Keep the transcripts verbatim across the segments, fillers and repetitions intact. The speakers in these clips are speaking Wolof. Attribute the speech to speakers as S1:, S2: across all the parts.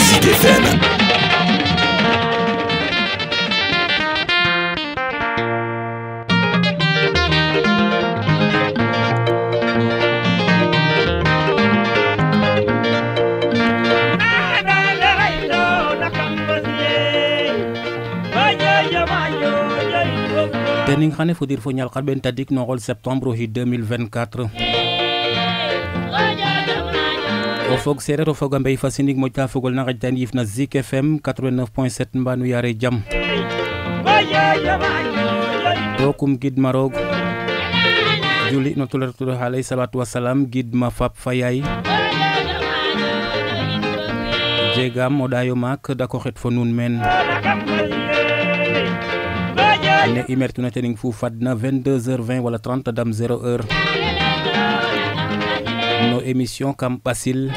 S1: Zik F M.
S2: tening xane fo dir fo ñal xarben tadik no xol septembre hi deux mille vingt-quatre o fog sereer o foga mbey fa sinig moƴta fogol na xaƴtan yif na Zik F M quatre-vingt-neuf point sept mbanu yare jam to kum gidma roog juli no tulartudo alayhi salatu wasalam gidma fap fa yaay jegam o ɗayo maak dako xet fo nuun meen ne i mertuna tening fu fadna vingt-deux heures vingt wala trente dam zéro heure no émission kam ɓasil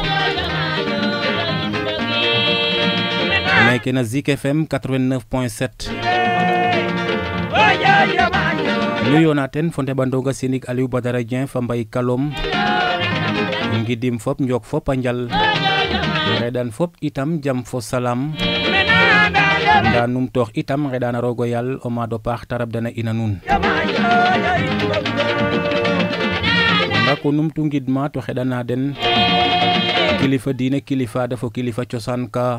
S2: meke na Zik F M quatre-vingt-neuf point sept nuyona ten fo ndeɓandonga sinig Aliou Badara Dieng fa mbay kalom ngidim fop njok fop a njal ngeɗan fop itam jam fo salam nda num toox itam ngeɗana rogo yal o maado paax te rabdana ina nuun ndako numtu ngidma to xeɗana den kilifa diine kilifa dafo kilifa cosaan ka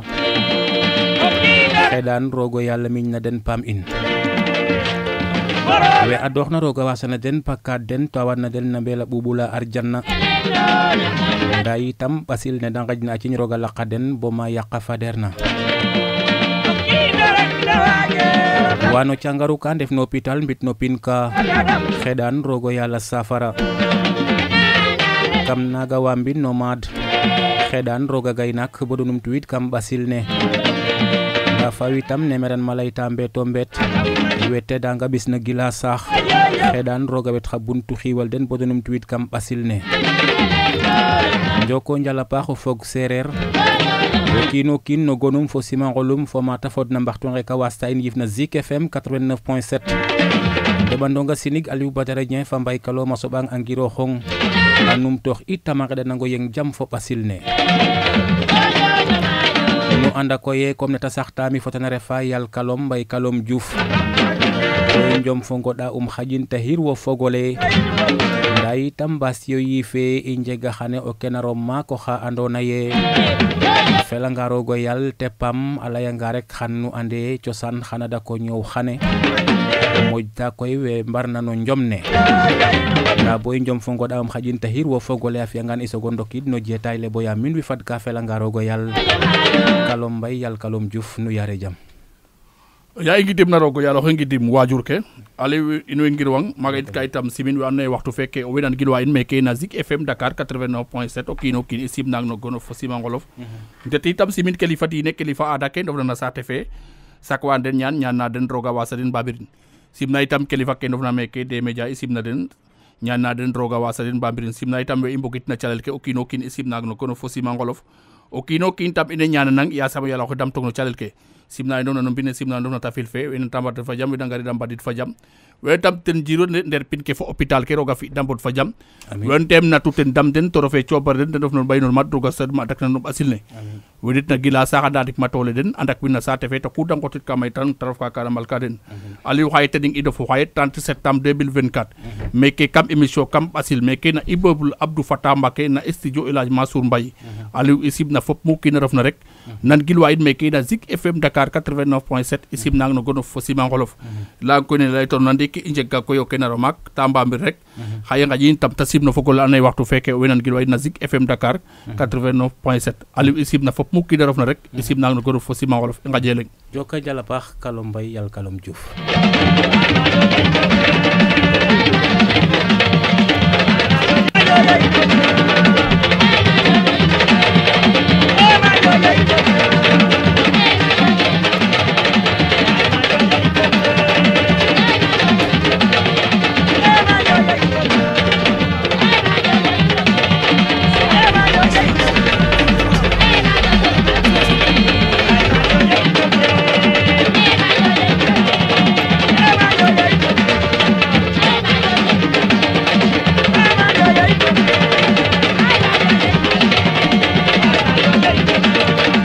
S2: xeɗan rogo yal miñ na den paam in we adooxna roga wasana den pakad den to a wadna den na mbela ɓuɓula arjanna nda yitam ɓasil ne da ngajna a ciñ roga laqa den bo ma yaqa faderna wano cangaru ka ndef no hôpital mbit no pin ka xeɗan rogo yala safara kam naga wambin no maad xeɗan roga gaynak bodo numtuwid kam ɓasil ne nda fawitam nemeran malayta mbeto mbet wete danga bis na gila saax xeɗan roga wet xa buntu xiwal den bodo numtuwid kam ɓasil ne njoko njala paax o fog sereer o kiino kiin no gonum fo simangolum fo mata fodna mbaxtu nge ka wasta in yif na Zik F M quatre-vingt-neuf point sept deɓandonga sinig Aliou Badara Dieng fa mbay kalom a soɓang a ngiro xong a numtoox itam a ngeɗanango yeng jam fo ɓasil ne nu anda koye comme neta saxtami fo tena refa yal kalom mbay kalom Diouf koy njom fo ngoɗa um xaƴin tahir wo fogole nda yitam mbasyo yife i njega xane o kenaro maako xa andona ye felanga rogo yal te pam a layanga rek xan nu ande cosaan xana dako ñoow xane moƴta koy we mbarna no njom ne nda boy njom fo ngoɗa um xaƴin tahir wo fogole a fiyangan i sogo ndokid no jetay le boya min wi fad ka felanga rogo yal kalom mbay yal kalom Diouf nu yare jam
S3: ya i ngidim na rogo yal oxe ngidim wajur ke ale in way ngirwang maga it ka itam simin we andoona ye waxtu fekke o wenan gilwa in meke na Zik F M Dakar quatre-vingt-neuf point sept o kiino kiin i simnang no gonof fo simangolof ndet itam simin kilifa diine kilifa aada ke ndofna na saate fe sakwa den ñaan ñaan na den roga wasa den babirin simna itam kilifa ke ndofna meke des médias i simna den ñaan na den roga wasa den babirin simna itam we i mbogit na calel ke o kiino kiin i simnang no gonof fo simangolof o kiino kiin tam ine ñaananang yasam yala oxe dam tong no calel ke simna ndofna no mbine simna ndofna ta fil fe wene tambat fa jam wene ngari dam badit fa jam we tam ten jiro nder pin ke fo hôpital ke roga fi dambot fa jam wen tem na tuten dam den to rofe cobar den dof non bay non mat roga sad ma dak na no basil ne wedit na gila saxa dadik ma tole den andak wina sate fe to ku dang kotit kamay tan taraf ka karamal ka den aliou xaye tening ido fo xaye trente septembre deux mille vingt-quatre meke kam émission kam basil meke na iboble Abdou Fatah Mbake na studio Elhadj Mansour Mbaye aliou isib na fop mu kina ref na rek nan gilwa in meke na Zik F M Dakar quatre-vingt-neuf point sept isib nang no gono fo simangolof la ko ne lay ton nandi ki injega ko yo kenaro mak tamba mbir rek xaye ngaji tam tasib no fogol anay waxtu feke wenan gilwa in na Zik F M Dakar quatre-vingt-neuf point sept aliou isib na fop mu kina ref na rek isib nang no gono fo simangolof ngaje leng
S2: joka jala paax kalom mbay yal kalom Diouf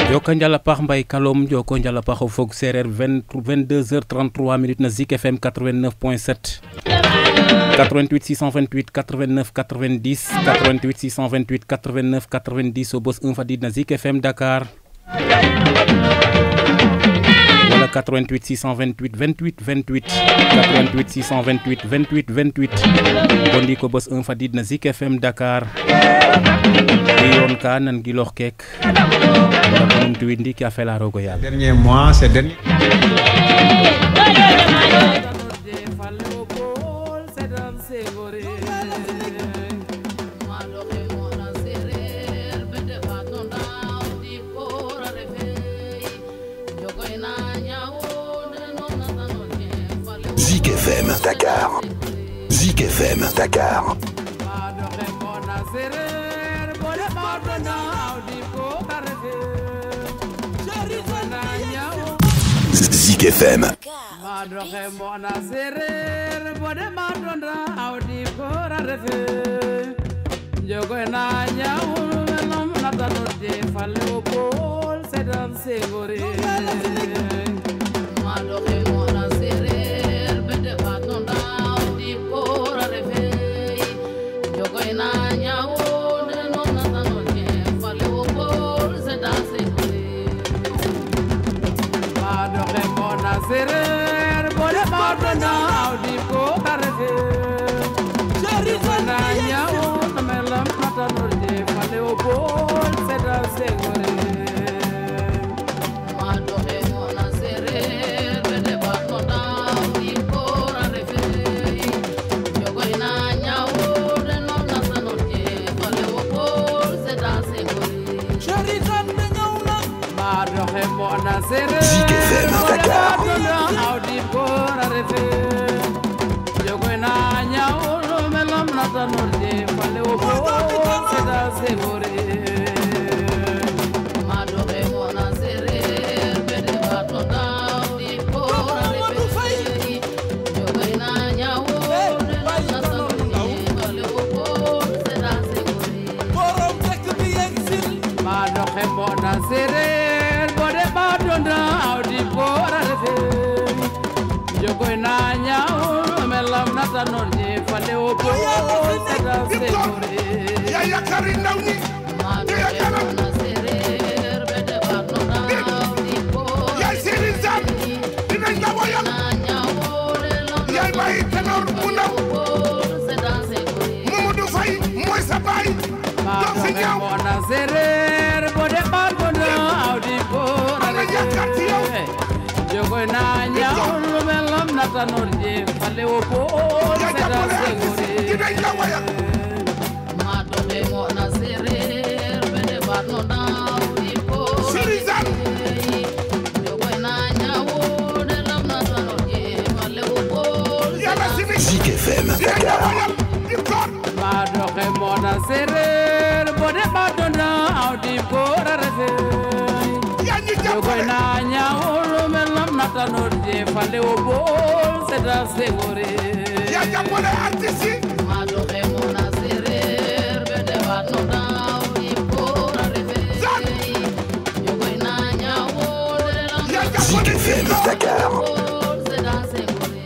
S2: Joko njala pax mbay kalom joko njala pax o fog sereer vingt-deux heures trente-trois minutes na Zik F M quatre-vingt-neuf point sept quatre-vingt-huit six cent vingt-huit quatre-vingt-neuf quatre-vingt-dix quatre-vingt-huit six cent vingt-huit quatre-vingt-neuf quatre-vingt-dix o bos un fadid na Zik F M Dakar wala quatre-vingt-huit six cent vingt-huit vingt-huit vingt-huit quatre-vingt-huit six cent vingt-huit vingt-huit vingt-huit bondi ko bos un fadid na Zik F M Dakar yon ka nan gilox kek wala konum tuwid ndi ki a fela rogo yàlla
S1: dernier mois c'est dernier
S4: Zik F M Dakar. Zik F M Dakar. Zik F M.
S5: Serer bole badana audi ko tarfe jeri sana nyawo melam mata norde fale o bol seda segore mando he mona serer bede badana audi ko tarfe jogo ina nyawo de non na sanorde fale o bol seda segore jeri sana nyawna mando he mona serer
S4: Zik F M Dakar.
S5: Audi bora refe jogo na nyawo melam na tanorde fale o bo seda segore mado e mona sere bede bato da Audi bora refe jogo na nyawo melam na tanorde fale o bo seda segore borom tek bi yexil mado e mona sere bode bato da Audi bora refe jogo na nyawo melam na tanorde fale o bo seda segore
S6: ya yakari nawni ya yakara
S5: na serer bede barno na di bo
S6: ya siri zam dina ndawo yam ya bay tenor bu ndaw
S5: seda segore
S6: Mamadou Faye mooy sa baay do fi ñaw
S5: na serer bode barno na di bo
S6: ana yakar ci yow
S5: jogo na nyawo melam na tanorde fale o bo
S6: ya
S5: seda
S6: jàppale
S5: segore
S6: dina ndawo yam siri zam yàlla si bi
S4: Zik F M
S6: dina ndawo
S4: Dakar.
S6: yam di koor
S5: Madoxe mona serer bode badona audi bora refe
S6: ya ñu
S5: jogoy
S6: jàppale
S5: na nyaawolo melam natanorde fale o bol seda segore
S6: ya jàppale artiste yi
S5: Madoxe mona serer bode badona audi bora refe jogoy na nyaawolo
S6: ya
S4: Zik
S6: jàppale
S4: F M Dakar.
S5: seda segore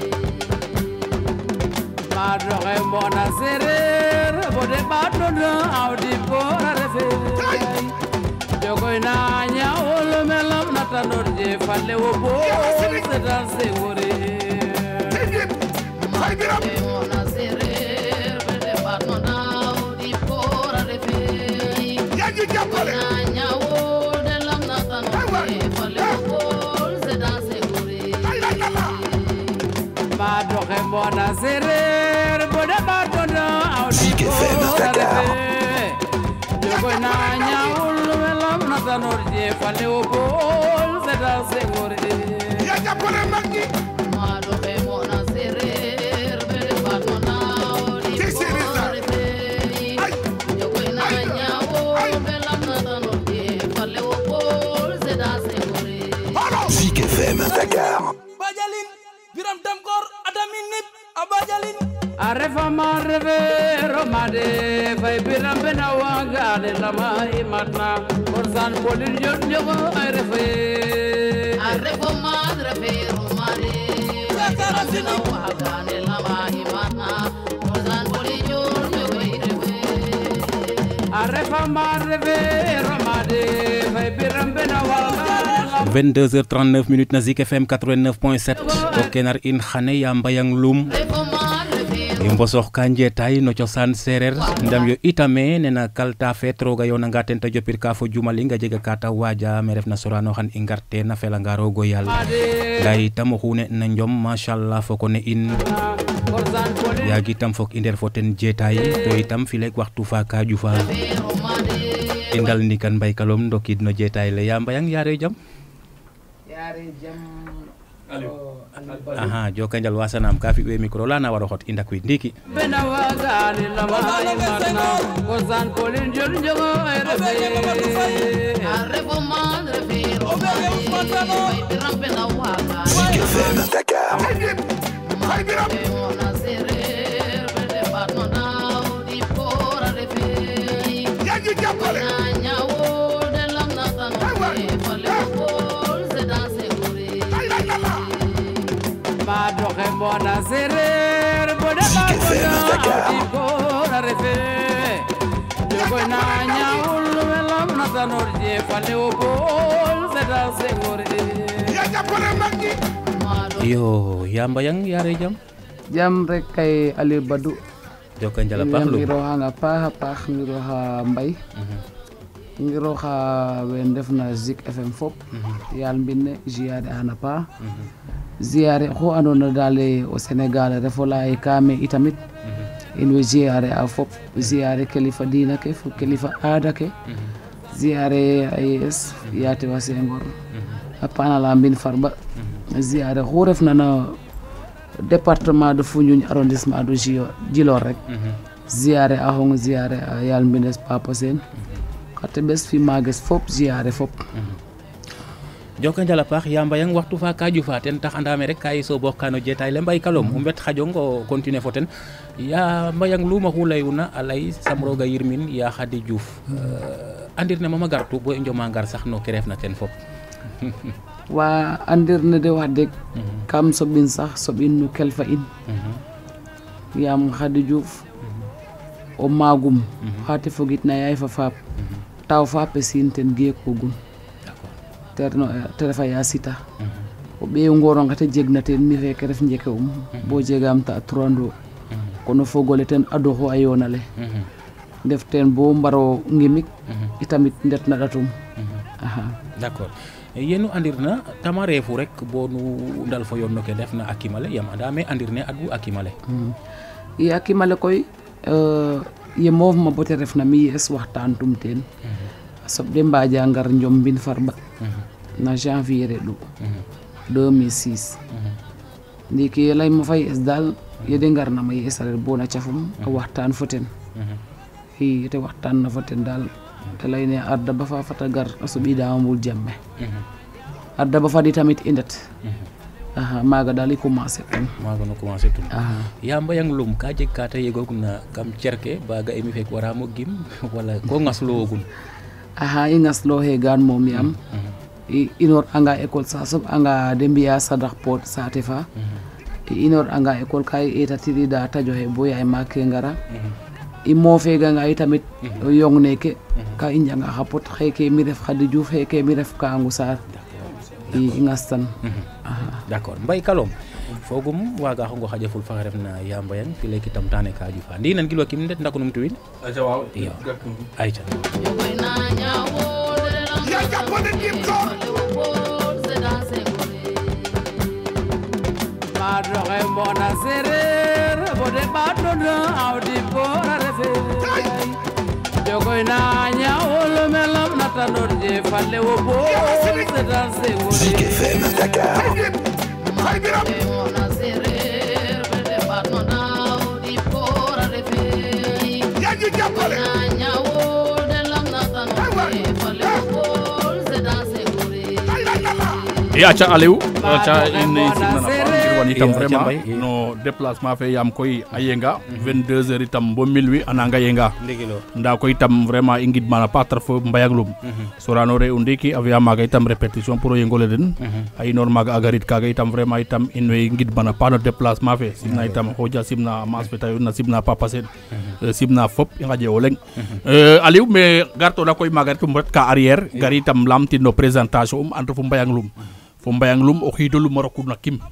S5: Madoxe mona serer bode badona audi bora refe jogoy na nyaawolo melam natanorde fale o bo seda segore
S6: Tindip Faye Biram
S5: ona serer bede badona audi bora refe
S6: ya ñu jàppale
S5: na nyaawolo de lam natanorde fale o bo seda segore
S6: ay la la la
S5: Madoxe mona serer bode badona audi
S4: Zik F M Dakar.
S5: jogoy na nyaawolo melam natanorde fale o bo seda segore
S6: ya jàppale mag ñi
S5: Madoxe mona serer bede badona audi
S6: ci siri zam ay
S5: jogoy na nyaawolo melam natanorde fale o bo seda segore
S6: holo
S4: Zik F M Dakar.
S7: Bajalin, Biram Damkor, Adamin Nip, Abajalin.
S1: Arefa marve romade fay biram bena wagale lama imatna orsan polin jot jogo arefe
S5: Arefa marve romade bena wagale lama imatna orsan polin jot jogo arefe
S1: Arefa marve romade fay biram bena wagale
S2: vingt-deux heures trente-neuf minutes na Zik F M quatre-vingt-neuf point sept ko kenar in xane ya mbayang lum i mbosox ka njeetaay no cosaan sereer ndam yo itame nena kalta fet roga yo nanga ten ta jopir ka fo jumaling a jega ka ta waja me refna sorano xan i ngarte na felanga rogo yal nda itam oxu ne na njom machallah foko ne in yaagi itam fok i nder fo ten jeetaay to itam filek waxtu fa ka jufa i ndal ndikan mbay kalom ndokid no jeetaay le ya mbayang yaare jam
S1: yare jam
S2: aha joka njal wasanam ka fi we micro la na waro xot indak wi ndiki
S1: bena wagale lama imatna orsan polin jot jogo arefe
S5: Arefa marve romade fay biram bena wagale
S4: Zik F M Dakar.
S5: ona serer bede batno daw di pora refe
S6: yaa ngi jàppale
S5: na nyawo de lam na tanu fale pol se dans segure
S6: ay la la la
S1: ma doxe mona sereer bode
S4: Zik F M Dakar.
S1: di pora refe jogo na nyawul melam na tanor je fale pol se dans segure
S6: yaa jàppale mag ñi
S2: yo ya mbayang yaare jam
S1: jam rek kay Ali Badou
S2: joka njal a paax lum
S1: ngiro hanga paax a paax ngiro ha mbay ngiro ha we ndefna Zik F M fop yal mbine ziare ana paax ziare xu andona dale au Sénégal refo lay kame itamit in we ziare a fop ziare kilifa diina ke fo kilifa aada ke ziare A E S yaate wa Senghor a pana la mbin farba ziare xu refna na département de Foundiougne arrondissement de Djilor rek ziare a hong ziare a yal mbines Papa Sène xate bes fi mages fop ziare fop
S2: joka njal a paax ya mbayang waxtu fa ka jufa ten tax andame rek ka i so boox kano jeetaay le mbay kalom o mbet xajong o continuer fo ten ya mbayang luma xu leyuna a ley sam roga yirmin ya Khady Diouf andir ne mama gartu bo i njoma ngar sax no ke refna ten fop
S1: wa andir ne de wax deg kam soɓin sax soɓin no kelfa in yaam Khady Diouf o maagum xate fogit na yaay fa faap taw faap sin ten geekogun terno te refa ya sita o ɓeyo ngoronga te jeg na ten mi feke ref njeke um bo jegam ta turando kono fogole ten adoxo a yoonale ndef ten bo mbaro ngimik itamit ndet na ɗatum aha
S2: d'accord yenu andirna tama refu rek bo nu ndal fo yoon no ke ndefna a kimale yam andame andirne adwu a kimale
S1: i a kimale koy ye moof ma bote refna mi yes waxtaan tum teen a soɓ de mbaja ngar njom mbin farba na janvier reɗu deux mille six ndiki ye leyma fa yes dal yede ngarna ma yes a ret bo na cafum a waxtaan fo ten i te waxtaan na fo ten dal te leyne arda ba fa fata gar a soɓidama mbul jamme arda ba fadi tamit i ndet aha maga dal i commencer ten
S2: maga no commencer tun
S1: aha
S2: ya mbayang lum ka jeg ka ta yegogna kam cerke baga emi fek waramo gim wala ko ngaslowogun
S1: aha i ngasloxe gaan moom yaam i inoor anga école sa soɓ anga de mbiya sadax pot saate fa i inoor anga école ka i etatiriɗa tajoxe bo yaay maak ke ngara i moofeganga i tamit yong neke ka i njanga xa pot xeke mi ref Khady Diouf xeke mi ref Kangou Sarr i ngastan
S2: d'accord mbay kalom fogum waga xongo xaƴaful fa refna ya mbayang fi leki tam tane ka jufa ndi nan gilwa kim ndet ndakunum tuwin
S3: aca waaw
S2: iyo ayca
S5: jogoy na nyawo de lam
S6: yaa jàppale Kim Joor
S5: fale pol se dans segure
S1: ma doxe mona sereer bode ɓaɗɗono awdi pora refe jogoy na ñawol melam natanor je falle wo bol sedan segure
S4: Zik F M Dakar.
S6: fay biram
S5: ona serer bede batno daw di pora refe
S6: yaa ngi jàppale
S5: na nyawo de lam na tanu fale pol se dans segure
S6: ay la la la
S3: e aca Aliou aca in simnana paax ngir wan itam
S2: Iyo,
S3: vraiment
S2: Thiambay, iyo.
S3: no déplacement fe yaam koy a yenga vingt-deux heures itam bo minuit a nanga yenga
S2: ndigilo
S3: nda koy itam vraiment i ngid mana paax fo mbayaglum soranore o ndiki a fiya maaga itam répétition pour o yengole den a inoor maaga a garit kaaga itam vraiment itam in way ngid mana paax no déplacement fe simna itam xoja simna maas fe tayo na simna papa sen simna fop i ngaƴe o leŋ Aliou mais gartona koy maaga retum ret ka arrière gar itam lamtin no présentation um entre fo mbayanglum fo mbayanglum o xiidolum a roku na kim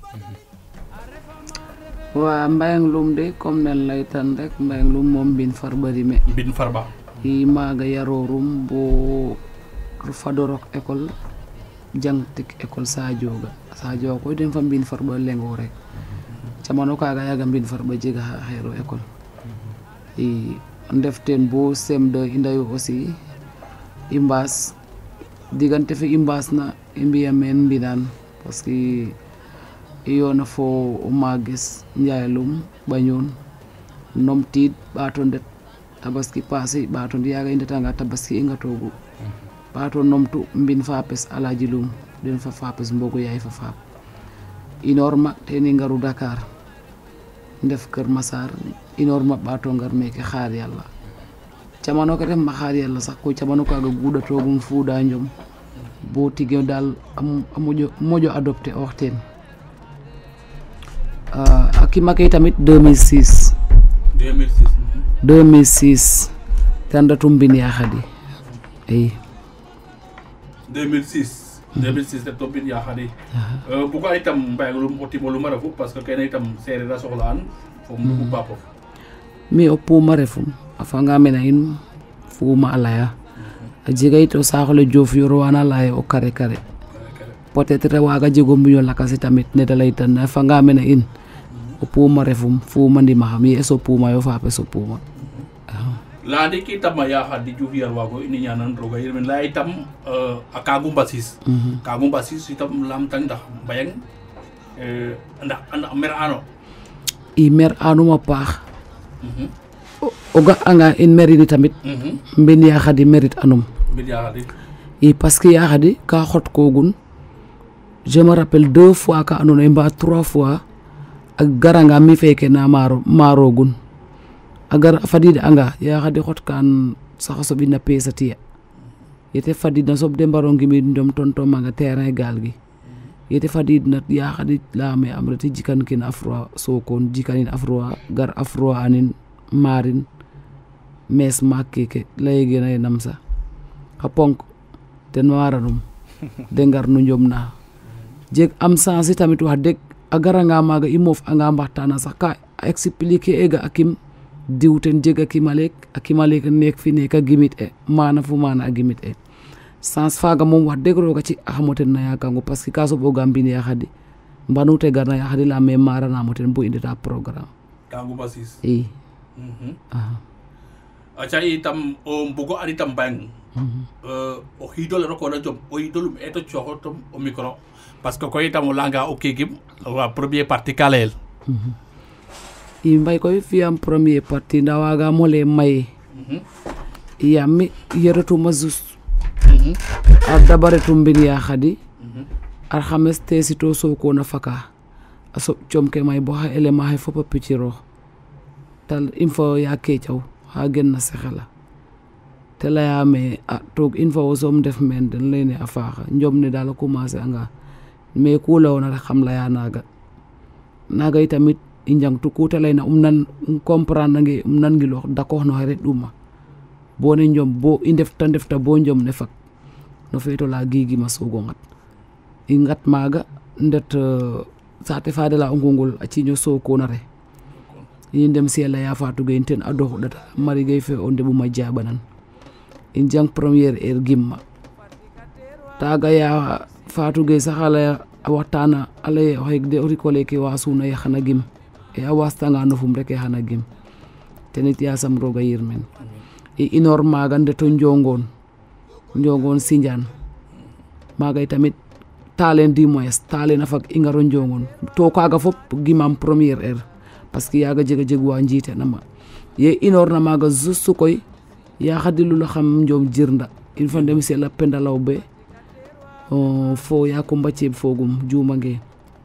S1: waa Mbayang Loum de comme nen lay tan rek Mbayang Loum moom mbin Farba Rimé
S3: mbin Farba
S1: i maaga yaroorum bo fadorok école jangtik école Sadioga Sadio koy den fa mbin Farba lengo rek camano kaaga yaga mbin Farba jega xa xeero école i ndef teen bo C M deux i ndayu aussi i mbaas digante fe i mbaas na i mbiya meen mbinaan parce que i yoona fo o maages Njaay Loum Ɓañoon nom tiid ɓaato ndet tabaski passé ɓaato yaaga i ndetanga tabaski i ngatoogu ɓaato nomtu mbin Fapes Alaji Loum den fa Fapes mbogo yaay fa faap inoor ma ten i ngaru Dakar ndef Kër Massar inoor ma ɓaato ngar meeke Xaar Yàlla camano ke refma Xaar Yàlla sax koy camano kaaga guɗatoogum Fuuda Njom bo tige daal a moƴo moƴo adopté oox teen a kima ke tamit deux mille six
S3: deux mille six
S1: deux mille six ten retu mbin Ya Khady i
S3: deux mille six deux mille six reto mbin Ya Khady buga itam mbayanglum o timolum a refu parce que kene itam sereer a soxla'an fo mbugu bapof
S1: mi o puuma refum a fanga mena in fuuma a laya a jega yit o saaxole Diouf yorwana laya o kare kare peut-être waaga jego mbiño lakasi tamit nete laytan a fanga mena in o puuma refum fuuma ndimaxam ye es o puuma yo Fapes o puuma
S3: leya ndiki itam a Ya Khady Diouf yar waago ini ñanan roga yirmin leya itam a Kaagu Mbasis Kaagu Mbasis itam lamtang ndax mbayang ndax mer ano
S1: i mer anum a paax o ga anga in merini tamit mbin Ya Khady mérite anum
S3: mbin Ya Khady
S1: i parce que Ya Khady ka xot kogun je me rappelle deux fois ka andoona yee mbaa trois fois a garanga mi feke na maro marogun a gar a fadiid anga Ya Khady xot kaan sax a soɓin na peesa tiya yete fadiid na soɓ de mbaro ngimid ndom tonto manga terrain gaal gi yete fadiid na Ya Khady layame am reti jikan kin Afroa Sokone jikanin Afroa gar Afroa anin marin mees maak keke layegena ye nam sa xa ponk ten waranum de ngar no njom na jeg am sens tamit wax deg a garanga maaga i moof anga mbaxtana sax ka expliquer ega a kim diw ten jeg a kimaleek a kimaleek neek fi neek a gimit e mana fu mana a gimit e sens faaga moom wax deg roga ci axamo ten na yakango parce que ka soɓoga mbin Ya Khady mbanu te garna Ya Khady leyame maranamo ten bo i ndeta programme
S3: Kaagu Mbasis
S1: i
S3: aca itam o mbugo an itam mbayang o xiidole rokoona jom o xiidolum eeto cooxotom o micro parce que koy itam o layanga o kiigim wa premier partie ka layel
S1: i mbay koy fiyam premier partie nda wagamo lay maye yaam mi yeretuma juste a dabaretum mbin Ya Khady alxames te sito Sokone a faka a soɓ com ke may bo xa élément xe fop a piciroox tal in fo Ya Kecaw xa gen na sexela te leyame a toog in fo wo soom ndef meen den leyne a faaxa njom ne daal a commencer anga mais ku layoona rek xam leya naaga naaga itamit i njangtu ku te layna um nan um comprendre ange um nan ngiloox dakoox no xe reɗ'uma bo ne njom bo i ndefta ndefta bo njom ne fak no feeto la giigima soogo ngat i ngat maaga ndet saate fa de la o ngungul a ciiño Sokone re i ndem si a leya Fatou Gueye ten a doxuɗata Marie Gueye fe o ndeɓuma jaɓanan i jang première heure gimma taaga Ya Fatou Gueye sax a leya a waxtana a leye o xeeg de o rikole ke wasuna ye xana gim e a wastanga nofum rek e xana gim tenit yasam roga yirmin i inoor maaga ndeto Njongone Njongone Sindiane maaga tamit talen du moins talen a fag i ngaro Njongone to kaaga fop gimam première heure parce que yaaga jega jeg wa njiite nama ye inoor na maaga juste koy Ya Khady lula xam njom jirnda il faut ndem si la pendalaw be fo Ya Kumba Ceeb fogum juumange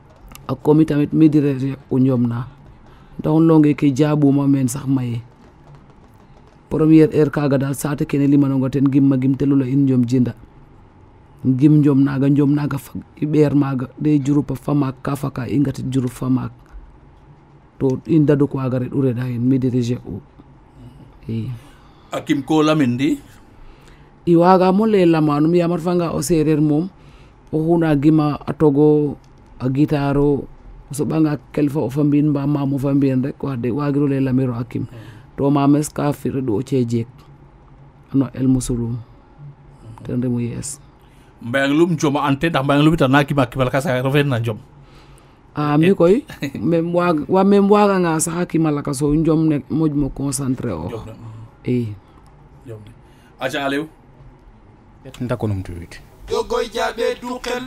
S1: ak komi tamit mi dire u njom na ndax longe ke jaabuma men sax maye première heure kaga dal saate kene limanongo ten gimma gim telula in njom jinda gim njom naga njom naga fag i ɓeer maga de jurupa famak ka faka i ngatit jurup famak to in daduk waga ret u reda hen mi dirige u i
S3: akim ko lamin di
S1: i waga mo le lamanum yamar fanga o sereer mom o xuna gima a togo a guitaro o soɓanga kelfa o fa mbin mba mamo fa mbin rek wax de wagiro le lamiro akim to mames ka fi reɗu o cejeek no el musulum ten remu yees
S3: mbayang lum joma ante ndax mbayang lum ta na kima kibal kasa refen na jom
S1: a mi koy mem waga wa mem waga nga sax akima laka so njom ne moj mo concentré o i
S3: jom aja alew
S2: ndako num tuwit
S6: yogoy jaabe du xel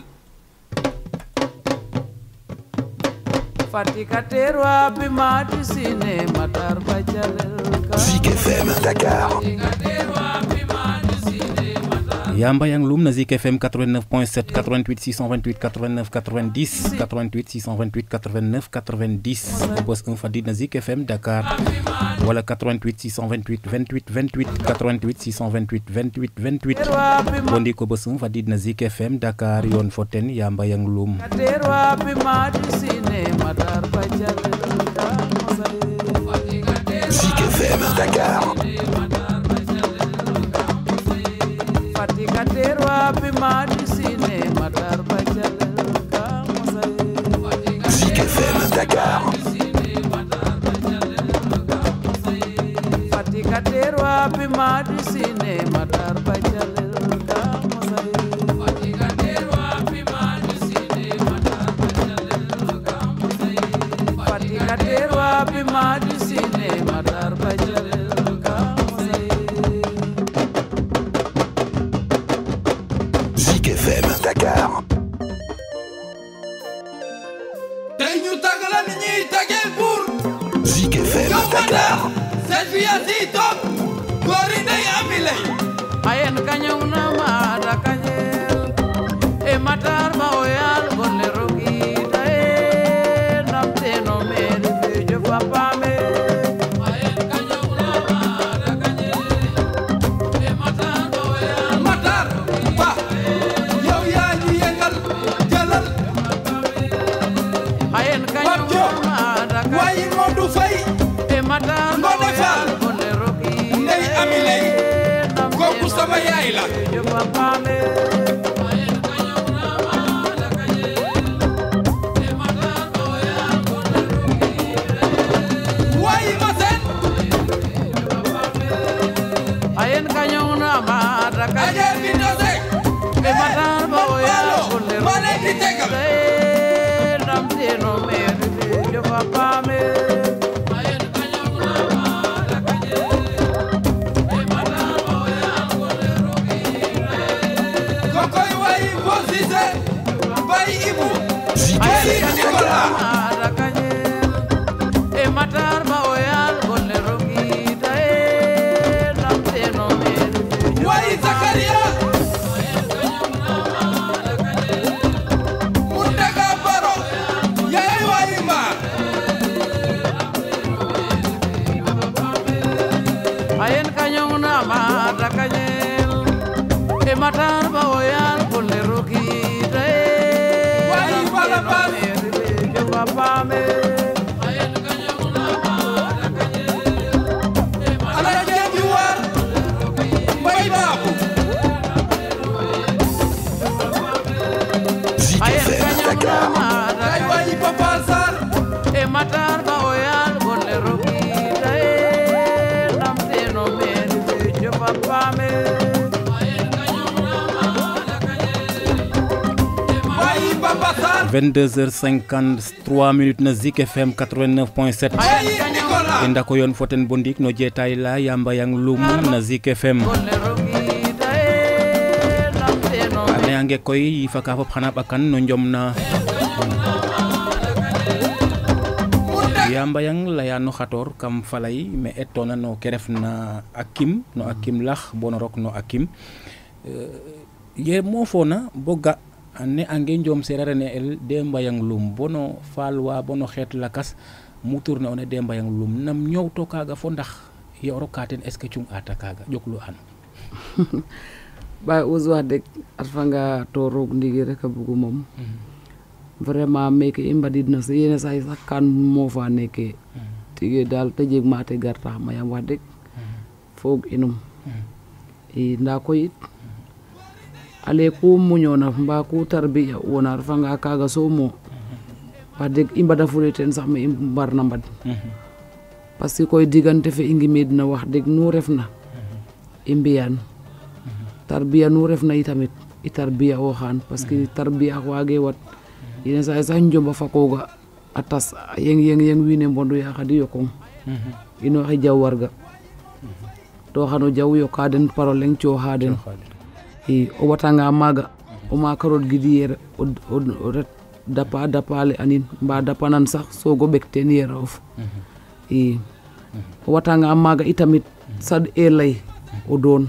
S1: Fatika terwa bi mati sine matar bajalel ka
S4: Zik F M Dakar.
S2: Yamba yang lum na Zik F M quatre-vingt-neuf point sept quatre-vingt-huit six cent vingt-huit quatre-vingt-neuf quatre-vingt-dix quatre-vingt-huit six cent vingt-huit quatre-vingt-neuf quatre-vingt-dix bos un fadid na Zik F M Dakar wala quatre-vingt-huit six cent vingt-huit vingt-huit vingt-huit quatre-vingt-huit six cent vingt-huit vingt-huit vingt-huit bondi ko bos un fadid na Zik F M Dakar yon foten yamba yang lum
S1: terwa bi mati sine matar bajalel ka
S4: Zik F M Dakar.
S1: Fatika terwa bi mati sine matar bajalel ka
S4: Zik F M Dakar.
S1: Fatika terwa bi mati sine matar bajalel ka Fatika terwa bi mati sine matar bajalel ka
S4: Zik F M Dakar.
S6: tey ñu tagala ni ñuy tagee buur
S4: Zik F M Dakar.
S6: seen fi asi toog góori ndey ami lay
S1: ayen kañong na mata kañel e matar ba oyal golle rogi dae namte no meri bejo papame ayen kañong na mata kañel e matar ba oyal
S6: matar ba yow yaa ñu yëngal jëlal
S1: ayen kañong na mata
S6: waayi Modou Faye
S1: e matar ba
S6: Ngoné Fall
S1: oyal golle rogi
S6: ndey ami lay kooku sama yaay la
S1: bejo papame
S6: waayi ma seen
S1: ayen kañong na mata
S6: aje
S1: kañel
S6: bi dose
S1: e matar ba oyal golle
S6: ma leen di tegal kokoy waayi Bo Cissé Baye Ibou
S4: Zik F M Dakar.
S6: waayi Zakaria Mountaga Baro yaay waayi maar
S1: ayen kañong na mata kañel e matar ba oyal golle roki dae
S6: waayi Bala Bass
S1: jo papame
S6: ala jeeji waar Mbay Baabu
S4: Zik
S1: ayen
S4: F M
S1: kañong na
S4: Dakar.
S1: mata
S6: yaay waayi Papa Sarr
S1: e matar ba oyal golle roki dae namte no meri jo papame
S6: waayi Papa Sarr
S2: vingt-deux heures cinquante-trois minutes na Zik F M quatre-vingt-neuf point sept
S6: waayi Nicolas
S2: enda ko yon foten bondik no jetay la yamba yang lum na Zik F M
S1: golle roki dae namte no
S2: ane ange koy faka fop xana bakan no njom na yamba yang layano xator kam falay me etona no ke refna akim no akim lax bono rok no akim ye mo fona boga ne ange njom serare ne el de mbayang lum bono falwa bono xeet lakas mu tourner one de mbayang lum nam ñowto kaga fo ndax yoro katen est ce que cung ata kaga joklu an
S1: bay uz wax deg arfanga to roog ndigi rek a bugu moom vraiment meke i mbadid na sa yene say sax kan mofa neke tige dal te jeg mate garta mayam wax deg foog inum i nda koy it ale ku muñona mba ku tarbiya wona rafanga kaga somo wax deg i mbada fule ten sax me i mbarna mbad parce que koy digante fe i ngimid na wax deg nu refna i mbiyan tarbiya nu refna i tamit i tarbiya o xaan parce que tarbiya waage wat yene say sax njomba fakoga a tas yeng yeng yeng wiine mbondu ya xadi yokong ino xe jaw warga to xano jaw yoka den paroleng cooxa den i o watanga maaga o makarot gidi yere o ret dapa dapale anin mba dapanan sax sogo ɓek teen yere of i o watanga maaga i tamit sad e lay o doon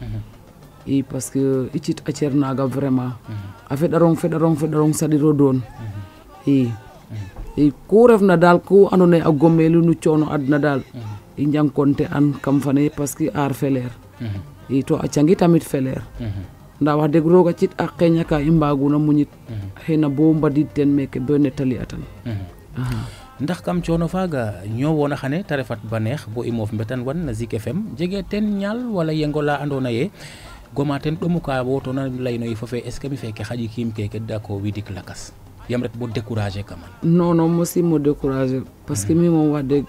S1: i parce que i cit a cer naga vraiment a feɗarong feɗarong feɗarong saɗiro doon i i ku refna dal ku ando naye a gomelu nu coono adna dal i njangkonte an kam fane parce que aar feleer i to a cangi tamit feleer nda wax deg roga cit a qeña ka i mbaguna muñit xeyna bo mbadid ten meke bo netali atan
S2: ndax kam coono faaga ñoowona xane te refat baneex bo i moof mbetan wan na Zik F M jege ten ñaal wala yengola andona ye goma ten ɗomu ka wotona leyno yi fo fe est ce que mi feke xaƴi kiim keke dako widik lakas yam ret bo décourager kaman
S1: non non mosimo décourager parce que mi moom wax deg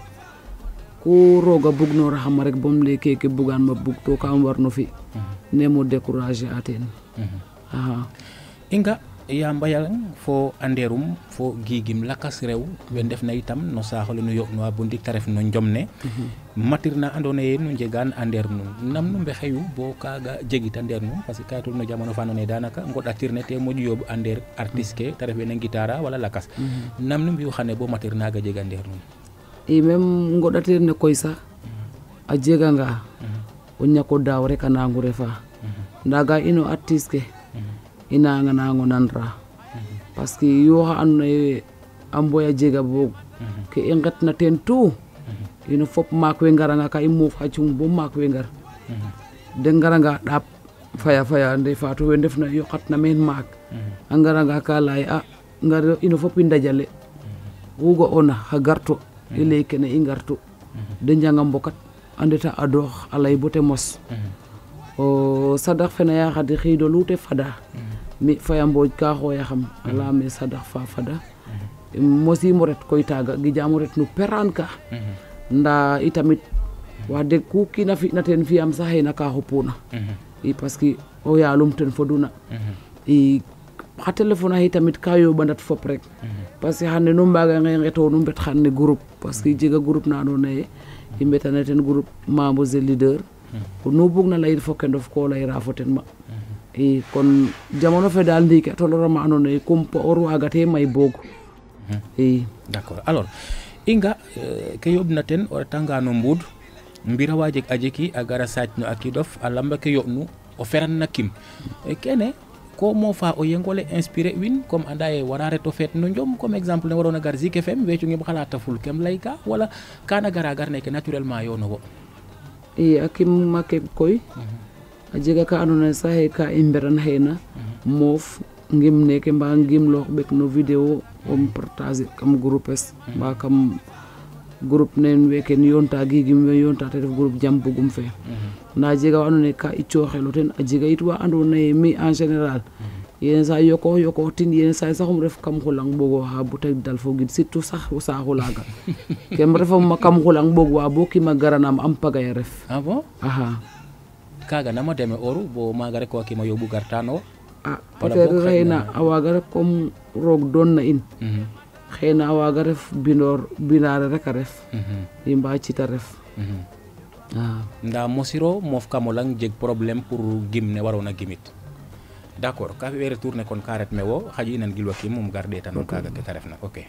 S1: ku roga bug no raxama rek bom le keke bugan ma bug to kam warno fi nemo décourager a ten aha
S2: inga ya mbayang fo anderum fo gigim lakas rew we ndef na itam no saaxo le nu yok no bu ndik taref no njomne matir na andona ye nu njegan ander nu nam nu mbexeyu bo kaga jegita ander nu parce que katul no jamono fa andona danaka ngodatir ne te moƴu yob ander artiste ke taref we na gitara wala lakas nam nu mbiyu xane bo matir naga jeg ander nu
S1: i même ngodatir ne koy sax a jega nga o ñako daaw rek a nangu refa ndaga ino artiste ke ina nga nango nanra parce que yo xa andona ye a mboya jega boog ke i nget na ten tout ino fop maak we ngaranga ka i moof xa cung bo maak we ngar de ngaranga ɗaap faya faya nde fatou we ndef na yoqat na meen maak a ngaranga ka lay a ngar ino fop i ndajale xuga ona xa garto i lay kene i ngartu de njanga mbokat a ndeta a doox a lay bo te mos o sadax fene ya xadi xiido lu te fada mi faya mbooj ka xooya xam a leyame sadax fa fada mosimo ret koy taaga gijamo ret no peraan ka nda i tamit wax deg ku kiina fina ten fiyam sax xeyna ka xupuna i parce que o yaalum ten foduna i xa téléphone axe tamit ka yoɓandat fop rek parce que xane nu mbaga nge ngeto nu mbet xan ne groupe parce que jega groupe na ando naye i mbetana ten groupe membres et leader nu bug na leyir fo kendof ko leyira fo ten ma i kon jamono fe dal ndiiki a tolorama ando naye comme or wagate may boog i
S2: d'accord alors inga ke yoɓna ten o retanga no mbuud mbira wa jeg a jeki a gara saac no a kidof a lamba ke yoɓnu o feran na kim kene ko mofa o yengole inspirer win comme anda ye wara reto feet no njom comme exemple ne warona gar Zik F M wecu ngim xalata ful kem layka wala kana gara gar neke naturellement yo no wo
S1: i a kim make koy a jega ka ando naye saxe ka i mberan xeyna moof ngim neke mba ngim loox ɓek no vidéo om partager kam groupe es mba kam groupe nen weke yonta gigim we yonta te ref groupe jam bugum fe nda jega wa ando naye ka i cooxelo ten a jega it wa ando naye mi en général yene sa yoko yoko tin yene sa saxum ref kam xulang bogo xa bute dal fo gid surtout sax saaxu laga kem refama kam xulang bog wa bo kima garanam am pagay ref
S2: ah bon
S1: aha
S2: kaga nama deme oru bo maga rek wa kima yobu gartano
S1: ah peut-être xeyna a waga ref comme roog doon na in xeyna a waga ref binor binare rek a ref i mba cita ref
S2: nda mosiro moof kamo lang jeg problème pour gim ne warona gimit d'accord ka we retourner kon ka ret me wo xaji inan gilwa kim mum garde tan kaga ke ta refna ok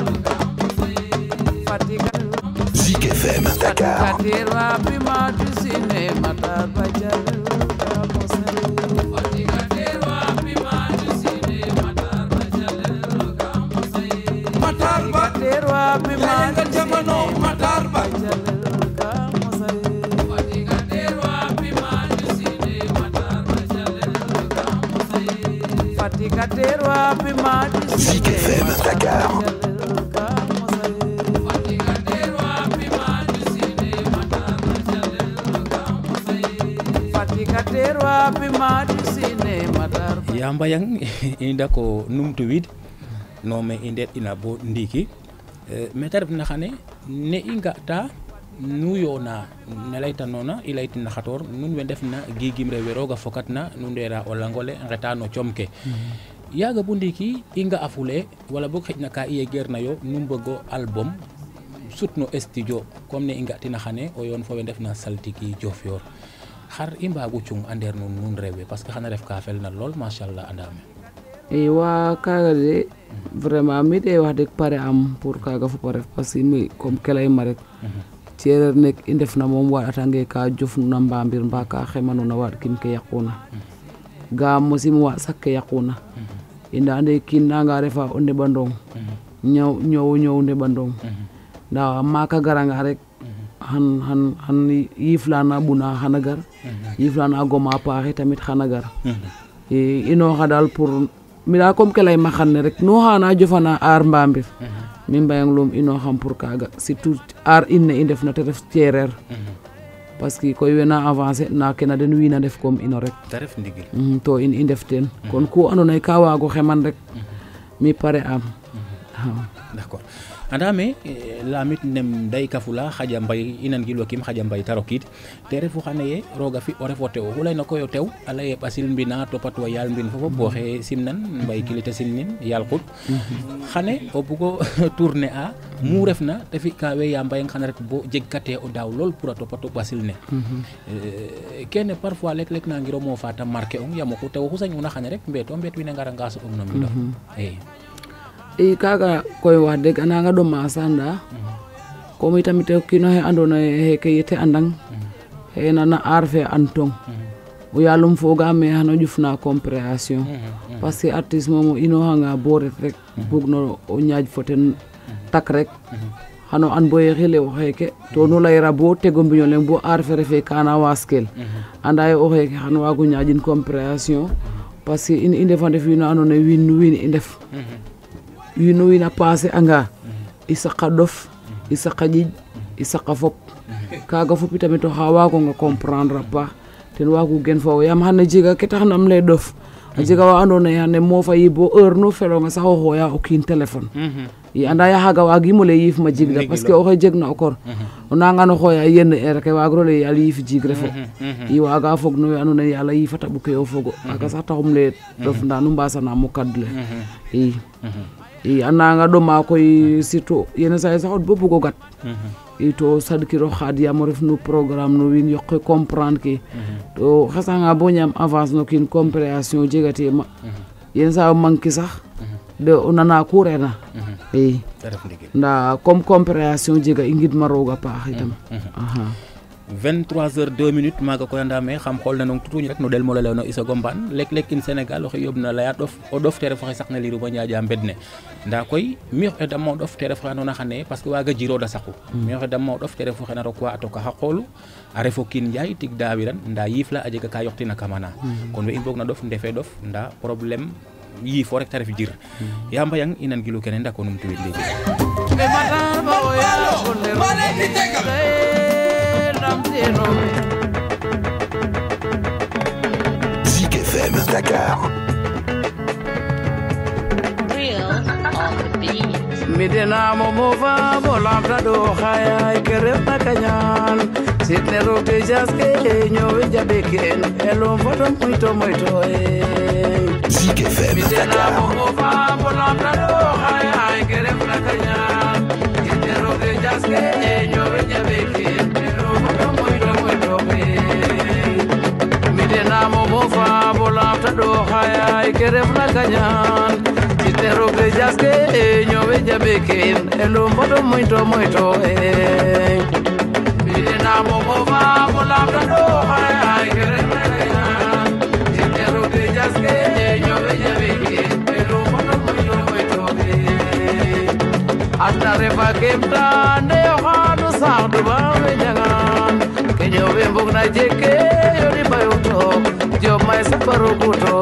S4: Zik F M Dakar.
S1: sine Matar Ba Jalel ka mosay Fatiga terwa pimani sine Matar Ba Jalel ka mosay Matar Ba terwa pimani jamano Matar Ba Jalel ka mosay Fatiga terwa pimani sine Matar Ba Jalel ka mosay Fatiga terwa pimani
S4: Zik F M Dakar.
S2: yambayang inda ko numtu wid no me indet ina bo ndiki me tarif na xane ne inga ta nu yona ne layta nona ilayt na xator nun we def na gigim rewe roga fokatna nu ndera o langole ngeta no comke yaga bu ndiki inga afule wala bok xejna ka iye gerna yo nu mbogo album sutno studio comme ne inga tina xane o yon fo we def na saltiki Diofior xar i mbagu cung ander nun nun rewe parce que xana ref ka fel na lol machallah andame
S1: e wa kaga de vraiment mi de wax deg pare am pour kaga fo pare parce que mi comme kelay ma rek cerer nek i ndef na mom wa atange ka jof na mbambir mba ka xemanu na wat kin ke yaquna ga mosim wa sakke yaquna inda ande kin nanga refa o ndebandong ñew ñew ñew ndebandong da maka garanga rek han han han yiflana buna hanagar yiflana goma paaxe tamit hanagar e ino hadal pour mila comme kelay ma xamne rek no hana jofana ar mbambir min bayang lum ino xam pour kaga surtout ar inne i def na te ref cerer parce que koy wena avancer na kena den wina def comme ino rek
S2: ta ref ndigil
S1: to in i def ten kon ku andona ka wago xeman rek mi pare am
S2: d'accord andame lamit nem day kafula xaja mbay inan gilo kim xaja mbay tarokit te refu xane ye roga fi o refo tew wulay na koyo tew alaye basil mbina topat wa yal mbin fofo bo xe simnan mbay kilite simnin yal xut xane o bugo tourner a mu refna te fi ka we ya mbay xana rek bo jegkate o daw lol pour topato basil ne kene parfois lek lek na ngiro mo fata marqué on yamoko tew xusañuna xane rek mbeto mbet wina ngara ngaso on no mi do eh
S1: e kaga koy wax deg ananga do masanda comme itamit kino he andona he ke yete andang he nana arfe antong o yalum foga me hano jufna compréhension parce que artiste momo ino hanga boret rek bugno o nyaaj foten tak rek hano an boye xile o heke to no lay rabo tego mbiño len bo arfe refe kana waskel anda o heke hano wagu nyaajin compréhension parce que in inde fande fi no andona win win indef wino wina passé anga isaka dof isaka jij isaka fop kaga fop tamit ha wago nga comprendre pa ten wagu gen fo yam hanne jiga ke tax nam lay dof a jiga wa andona yanne mo fa yibo heure no felo nga sax ho ya o kin téléphone yi anda ya haga wagi mo le yif ma jigda parce que o xe jegna o kor ona nga no xoya yenn heure ke wagro le yalla yif jigre fo yi waga fog no andona yalla yifata bu ke o fogo aga sax taxum le dof nda nu mbasana mo kadle yi i ananga do ma koy surtout yene say saxot bo bugo gat i to sadkiro khadia mo ref no programme no win yokke comprendre ki to xasanga bo ñam avance no kin compréhension jegati ma yene sa manki sax de onana ku rena e nda comme compréhension jega ingid maroga pa itam aha
S2: vingt-trois heures deux minutes maga ko andame xam xol na nong tutuñ rek no del mo la no isa gomban lek lek in Sénégal o yobna la ya dof o dof tere fa sax na liru ba ñaaja mbedne nda koy mi xé dam mo dof tere fa no na xane parce que waga jiro da saxu mi xé dam mo dof tere fa xena ro ko atoka xaqolu a refo kin jaay tik dawiran nda yifla ajega ka yoxtina kamana kon we in bok na dof ndefe dof nda problème yi fo rek taref jir ya mbayang inan gilu kenen nda ko num tuwit legi
S4: Zik F M Dakar.
S5: Real on the beat.
S1: Midena momova volanta do khaya kereta kanyan sitne roke jaske nyowe jabeken elo foto muito muito e
S4: Zik F M
S1: Midena
S4: Dakar.
S1: momova volanta do khaya kereta kanyan sitne roke jaske nyowe jabeken elo foto muito muito e Midena momova volanta do khaya kereta kanyan Tero que jaske nyowe jabeken elo modo muito muito eh
S7: Idina momo va molam da do ay kere ya Jitero de jaske yo be jabe pero mono moyo moyo Atna reva kemta ne hanu saundu ba me jangan Kenyo be mbugna jeke yo di bayuto jo mai saparu kuto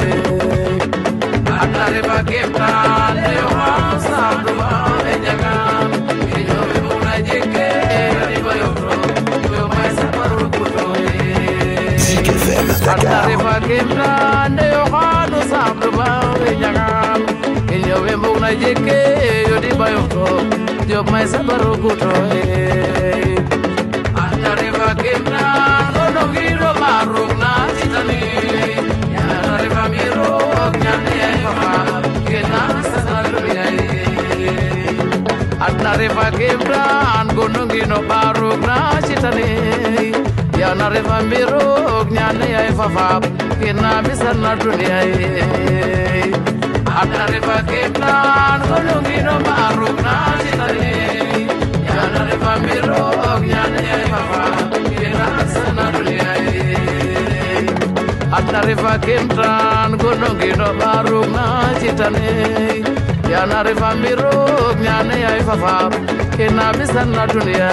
S7: Atna reva kemta ne hanu saundu ba me jangan Kenyo be mbugna jeke yo di bayuto jo mai saparu kuto
S4: Zik F M
S7: Atna
S4: Dakar.
S7: reva kemta ne hanu saundu ba me jangan Kenyo be mbugna jeke yo di bayuto jo mai saparu kuto Arriva che non ho giro marrona citani arriva miro gnani e fa che nasa lui arriva che non gono gino marrona citani arriva miro gnani e fa che na bisana dunia arriva che non gono gino marrona citani arriva miro gnani e fa Atna riva kemtran gonongino barugna chitane Yana riva mirug nyane ay fafab Kena bisan na dunia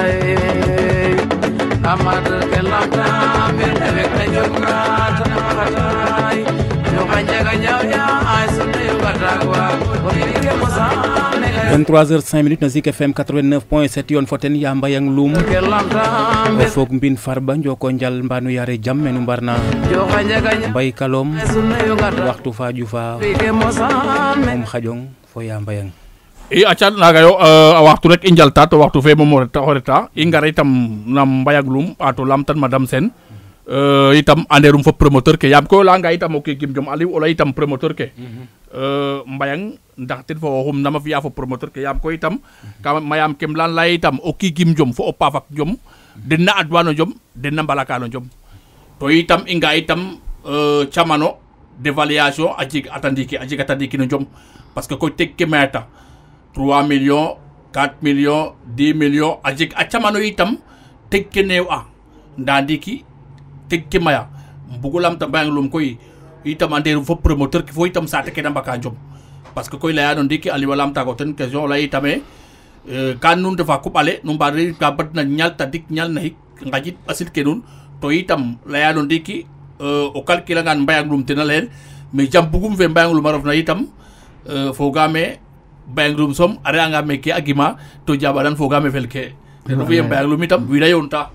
S7: Amad kelakta mirneve kajunga tanamaratay Yung kanya ya ay sunne yung katagwa Kunirike musane
S2: vingt-trois heures cinq minutes na Zik F M quatre-vingt-neuf point sept yon foten ya mbayang lum o fog mbin farba njoko njal mbanu yare jam menu mbarna mbay kalom waxtu fa jufa mom xajong fo ya mbayang
S3: i acan naga yo a waxtu rek i njalta to waxtu fe moom reta xoreta i ngara itam nam mbayang lum ato lamtan madame Sen itam anderum fo promoteur ke yam ko la nga itam o ke gim jom aliw ola itam promoteur ke mbayang ndax ten fo xum nama fiya fo promoteur ke yam ko itam ka mayam kem lan lay itam o ki gim jom fo o pafak jom den na adwano jom den na mbalakano jom to itam inga itam chamano d'évaluation ajig atandiki ajig atandiki no jom parce que ko tekke meta trois millions quatre millions dix millions ajig a chamano itam tekke new a ndandiki tekke maya mbugulam ta bang lum koy itam anderum fo promoteur ki fo itam sa tekke nambaka jom parce que koy la no ndiki ali walam ta ko ten question lay tamé kan nun defa kupale num bari ka batna nyal tadik nyal na hik ngajit asil kenun to itam la no ndiki o calcula ngan mbayang lum tenalen mais jam bugum ve mbayang lum marofna itam fo game mbayang lum som ara nga meke agima to jabadan fo game felke no ve mbayang lum itam wi yonta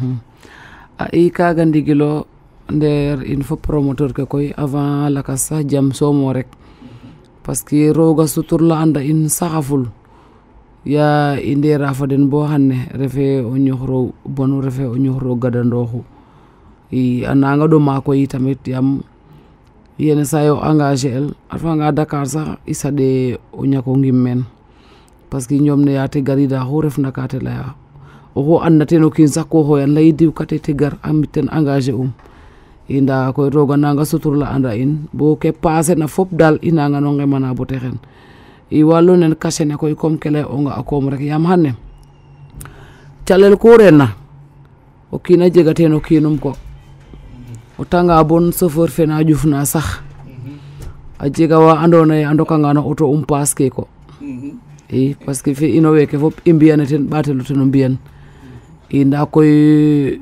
S1: a i kaga ndigilo nder il faut promoteur ke koy avant la kasa jam somo rek parce que roga suturla anda in saxaful ya inde rafa den bo xanne refe o ñoxro bonu refe o ñoxro gadandoxu i ananga do mako yi tamit yam yene sayo engagé el afa nga Dakar sax isade o ñako ngimmen parce que ñom ne ya te garida xu ref na kate la o anna teno kin sax ko hoyan lay diw kate te gar am ten engagé um inda koy roga nanga suturla anda in bo ke passé na fop dal inanga no ngemana bo texen i walu nen caché ne koy comme kele onga akom rek yam hanne calel ko rena o kina jegate no kinum ko o tanga bon chauffeur fe na jufna sax a jega wa andona andoka ngano auto um pass ke ko e parce que fe ino weke fop imbiyane ten batelu ten mbiyan inda koy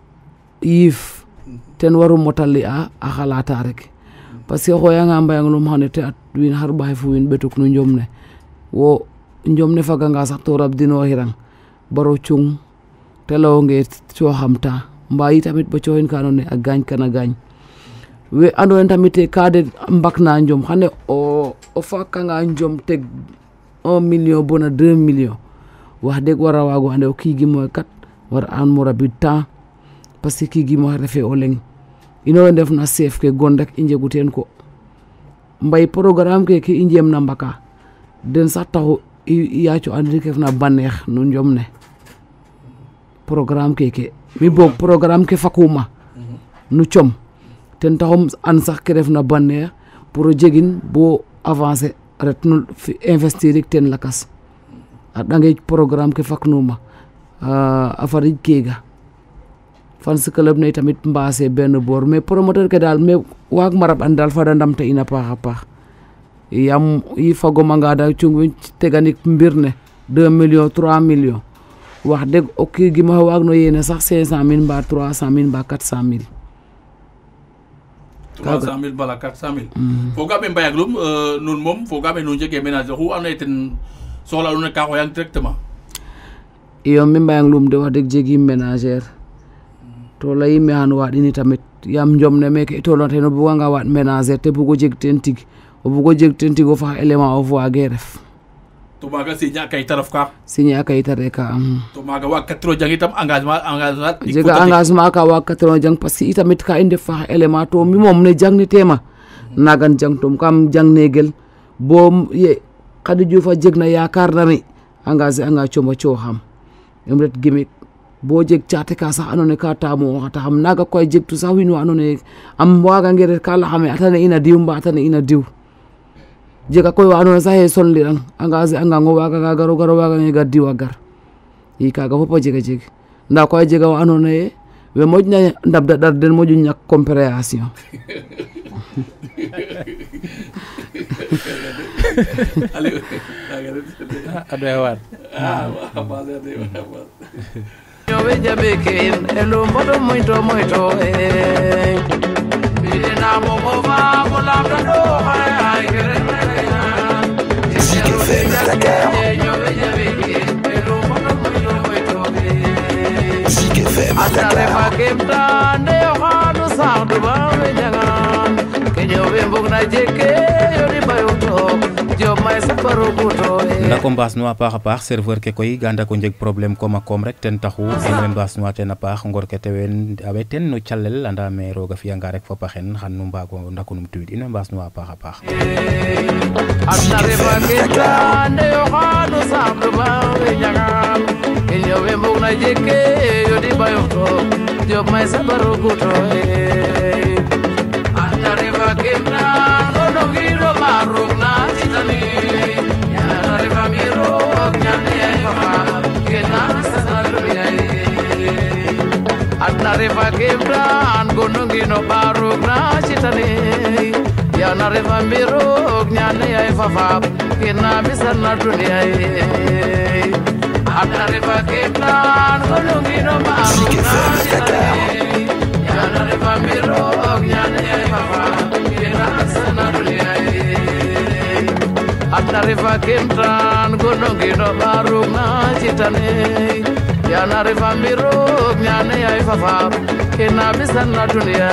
S1: yif ten waru motali a a xalata rek parce que xoya nga mbayang lum xane te at win har baay fu win betuk nu njomne wo njomne faga nga sax to rab dino hirang baro chung te lawonge co xamta mbayi tamit bo coyin ka ne a gañ kana gañ we ando en tamit ka de mbak na njom xane o o fakka nga njom teg un million bona deux millions wax deg wara wago ande o kigi moy kat war an mo rabid temps parce que kigi mo refe o leng ino def na chef ke gon rek i njegu ten ko mbay programme ke ki i njem na mbaka den sax taxu i yaacu andi kef na baneex nu njom ne programme ke ke mi bog programme ke fakuma nu com ten taxum an sax ke ref na baneex pour o jegin bo avancer ret nu investir ik ten lakas a ɗange programme ke faknuma a farid kega fans club ne tamit mbaase benn boor mais promoteur ke daal mais waag ma rab an daal fada ndamta ina paax a paax yam yi fagomanga daal cung teganik mbir ne deux millions trois millions wax dëgg o kii gi ma waag no yéene sax cinq cent mille mbaa trois cent mille mbaa quatre cent mille
S3: trois cent mille bala quatre cent mille fogaame mbayaglum nun moom fogaame nu njege ménager xu ando naye ten soxla nu ne ka xoyang directement
S1: iyo mi mbayang lum de wax dëgg jegi ménagère to leyime xan waɗini tamit yam njom ne meke i tolona ten o buganga waɗ ménagère te bugo jeg ten tig o bugo jeg ten tig o fax élément of waage ref
S3: to maaga signer a kayit a ref ka
S1: signer a kayit a reka
S3: to maaga waagkatiro jang itam engagement engagement
S1: jega engagement ka waagkatiro jang parce que i tamit ka i ndef fax élément to mi moom ne jang ni tema nagan jang tom kam jang negel bo ye Khady Diouf a jeg na yaakaar na mi engagé anga comba cooxam im ret gimik bo jeg caate ka sax andoona yee ka taamu xata xam naaga koy jegtu sax wiin wa andoona yee am waagange ret ka laxame atane ina diw mba atane ina diw jega koy wa andoona yee sax ye solirang engagé angang o waaganga gar o gar o waagange gar diw a gar i kaaga fop a jega jeg ndaa koy a jega wa andoona yee we moƴna ndabda ɗar den moƴu ñak compréhension
S2: adoy war
S7: Ñowe jabe ken elo modo muito muito eh bidena mo bova mo labda do ay kere
S4: Zik F M Dakar.
S7: ñowe jabe ken elo modo muito muito eh
S4: Zik F M
S7: Atare
S4: Dakar.
S7: makemta ne hanu sandu ba me jangan ke ñowe mbugna jeke yori bayoto job may saparu buto eh
S2: ndako mbaas nuwa paax a paax serveur ke koy ga ndako njeg problème comme a koom rek ten taxu in way mbaas nuwa ten a paax ngor ke tewen awe ten no calel anda me roga fiyanga rek fop a xen xan nu mbaago ndako num tuwid in way mbaas nuwa paax a paax
S7: Atare makemta ne hanu sandu ba me jangan ke ñowe mbugna jeke yori bayoto job may saparu buto eh Atare makemta no giro marugna titani Atare famiro nyane papa kena sanaluyai Atare makemta gonungi no barugna titani Yanare famiro nyane papa kena bisana duniyai Atare makemta gonungi no barugna titani Yanare famiro nyane papa kena bisana duniyai Atare fakimtan gunung gino barung na citane Yanare famiro nyane ay fafar kena bisan na dunia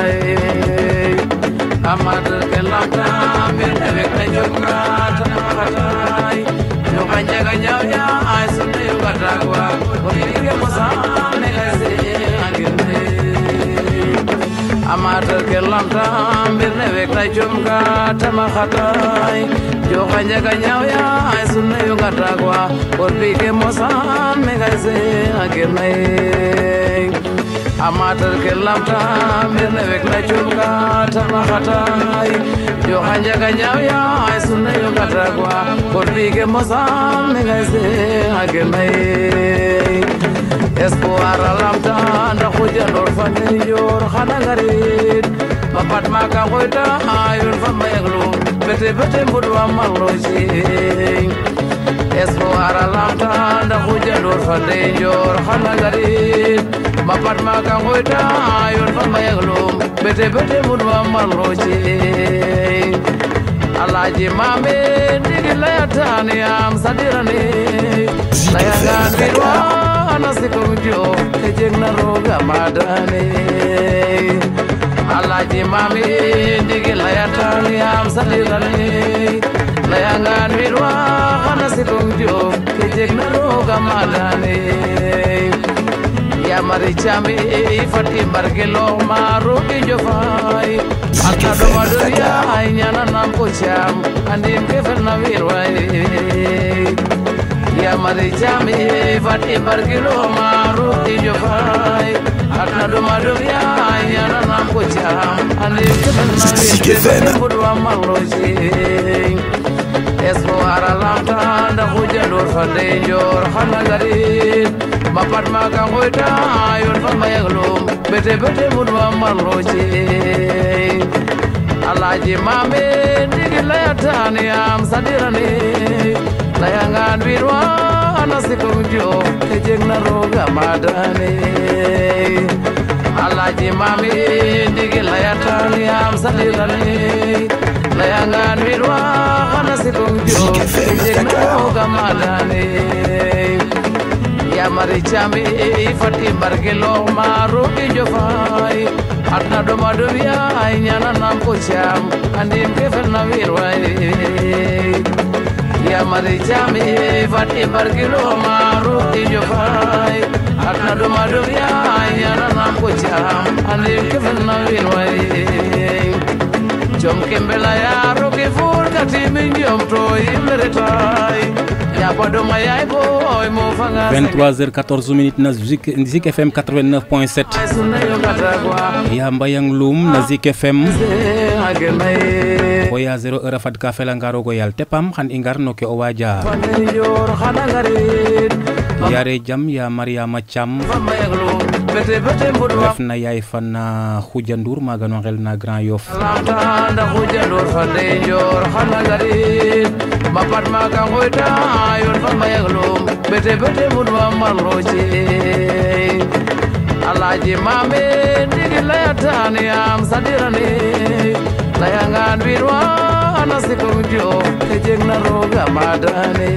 S7: Amad kelata mirne kajunga tanamatai Yo kanya kanya ya ay sunne yo katagwa Onike musane kaise agirne Amad kelata mirne kajunga tanamatai Yo kanya kanya ya ay sunne yo katagwa Onike musane kaise agirne Amater kelamta mirne vekna chunga tama khatai yo hanja kanya ya sunne yo katagwa korbi ke mosam ne gaise agenai esko aralamta nda khoja nor fane yor khana garit papat maka khoita ayun famayaglu bete bete mudwa maloji esko aralamta nda khoja nor fane yor khana garit Bapat maka ngoita ayon famayaglo bete bete mudwa marloje Alaji mame digilayatani am sadirani Layangan birwa anasikumjo kejengna roga madani Alaji mame digilayatani am sadirani Layangan birwa anasikumjo kejengna roga madani Ya marichami fati bargelo maru kijofai Akado maduria nyana nampocham andim keferna virwai Ya marichami fati bargelo maru kijofai Akado maduria nyana nampocham andim keferna virwai Esmo aralamta nda huja dor fande jor khana garit Bapat maga ngoita yon fa mayaglum bete bete mudwa marroche Alaji mame digi layatani am sadirani layangan wirwa anasikum jo ejegna roga madani Alaji mame digi layatani am sadirani layangan wirwa anasikum jo ejegna roga madani Ya mari chami fati bargelo maru ijofai atna do madovia nyana nampo cham andim kefel na wirwai Ya mari chami fati bargelo maru ijofai atna do madovia nyana nampo cham andim kefel na wirwai Jom kembela ya roke fur katimi jom toy meretai
S2: vingt-trois heures quatorze minutes na Zik, Zik F M quatre-vingt-neuf point sept ya Mbayang Loum na Zik F M Oya zéro heure fad ka felanga rogo yal tepam xan ingar no ke o waja Yare jam ya Mariama Cham ref na yaay fan na Khoudia Ndour maga no ngel na Grand Yoff Bapat maga ngoita yon fa mayaglum bete bete mudwa marroche Alaji mame digi layatani am sadirani layangan wirwa anasikum jo ejegna roga madani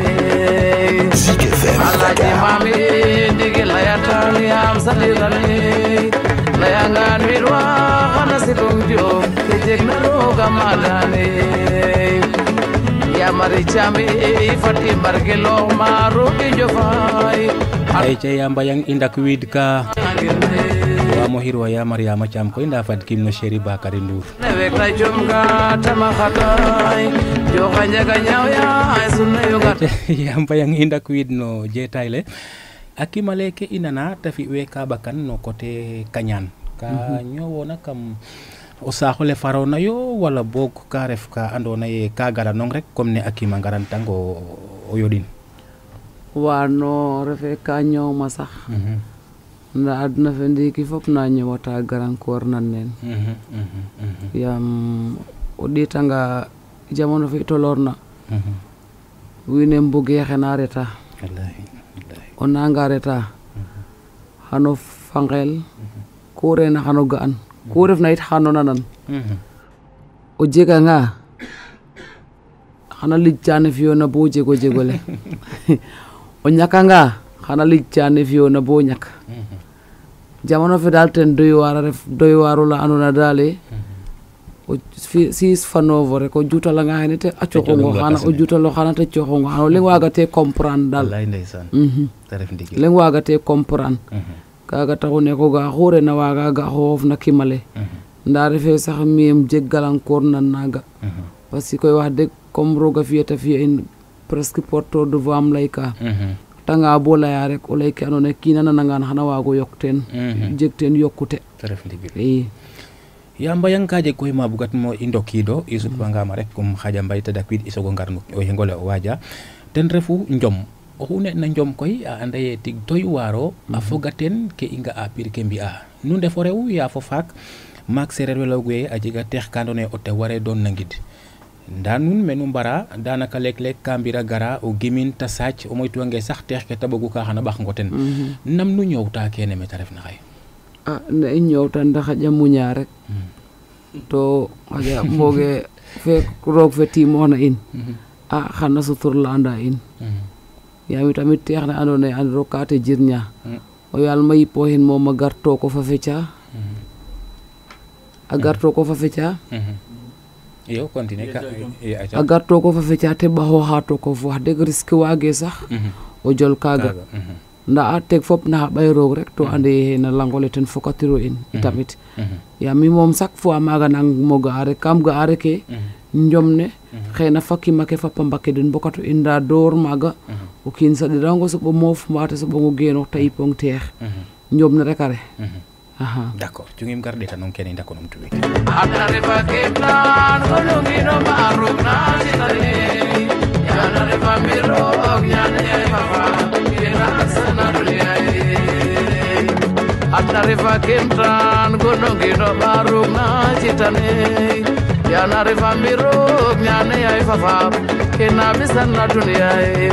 S2: Alaji mame digi layatani am sadirani layangan wirwa anasikum jo ejegna roga madani Ya mari chami fati bargelo maru ijofai ay ce ya Mbayang indak wid ka wa mo hirwa ya Mariama Cham ko inda fat kim no Chéri Bakary Ndour newe kay jom ka tama khatay jo khanya ganyaw ya sunna yo gat ya Mbayang indak wid no jetayle akimale ke inana tafi we ka bakan no côté Kanyan ka ñowona kam o saxole farona yo wala bok ka ref ka andona ye ka gara nong rek comme ne akima ngaran tango o yodin
S1: wa no refe ka ñow ma sax nda aduna fe ndiki fop na ñewata garan koor nan nen yam o ditanga jamono fe tolorna wine mbuge xena reta wallahi on nga reta hano fangel ko rena hano gaan ko ref na it xano nanan o jega nga xana lijjane fiyo na bo jego jegole o ñaka nga xana lijjane fiyo na bo ñak jamono fe dal ten doy wara ref doy waru la anona dale o sis fanovo rek o jutala nga xene te acco ngo xana o jutalo xana te coxo ngo xana leng waga te comprendre dal
S2: wallahi ndeysan ta ref ndigi
S1: leng waga te comprendre kaga taxu ne ko ga xore na waga ga xoof na kimale nda refe sax miem jegalankor nan naga parce que koy wax deg comme roga fiyata fiya in presque porteur de voix am layka tanga bo laya rek o layke andona kina nanangan xana wago yok ten jeg ten yokkute
S2: ta ref ndigi
S1: i
S2: ya Mbayang ka jeg koy ma bugat mo i ndokido i sutwangama rek comme Khadia Mbaye ta dakwid i sogo ngar no o yengole o waja ten refu njom oxu ne na njom koy a anda ye tig doy waro a fogaten ke i nga a pir ke mbi'a nu ndefo rew ya fo faak maak sereer we leyoogu a jega teex ka andoona ye o tew ware doon na ngid nda nuun menu mbara danaka leek-leek ka mbira gara o gimin ta saac o moytuwange sax teex ke ta ɓogu ka xana ɓax ngo ten nam nu ñoowta kene me ta refna xaye
S1: a ne i ñoowta ndax xaƴa muña rek to xaƴa mboge fe roog fe tiimooxna in a xana suturla'anda in yaam tamit teex na andoona ye andiro ka te jirña o yaal ma yipooxin moom a gar tooko fa feca a gar tooko fa feca
S2: iyo continue ka
S1: a gar tooko fa feca te ɓaxooxa tooko wax deg risque waage sax o jol kaaga nda a teg fop na xa ɓay roog rek to ande xena langole ten fokatiro in tamit yaam mi moom chaque fois maaga nang mo ga'a rek kam ga'a reke njom ne xena fakima ke fapa mbake den bokatu in nda door maaga o kiin saɗirango soɓo moof mbata soɓongo genoox ta yipong teex njom ne rek a re
S2: d'accord cungim gar ɗeta noon kene i ndako num tuwi
S7: Abna refa keplan golongino maruk na sitane yana refa mirok yana yai papa kena sana dunia adna refa kemtan gonongino baruk na citane yana refa mbiruk nyane ay fafam kena bisan na dunia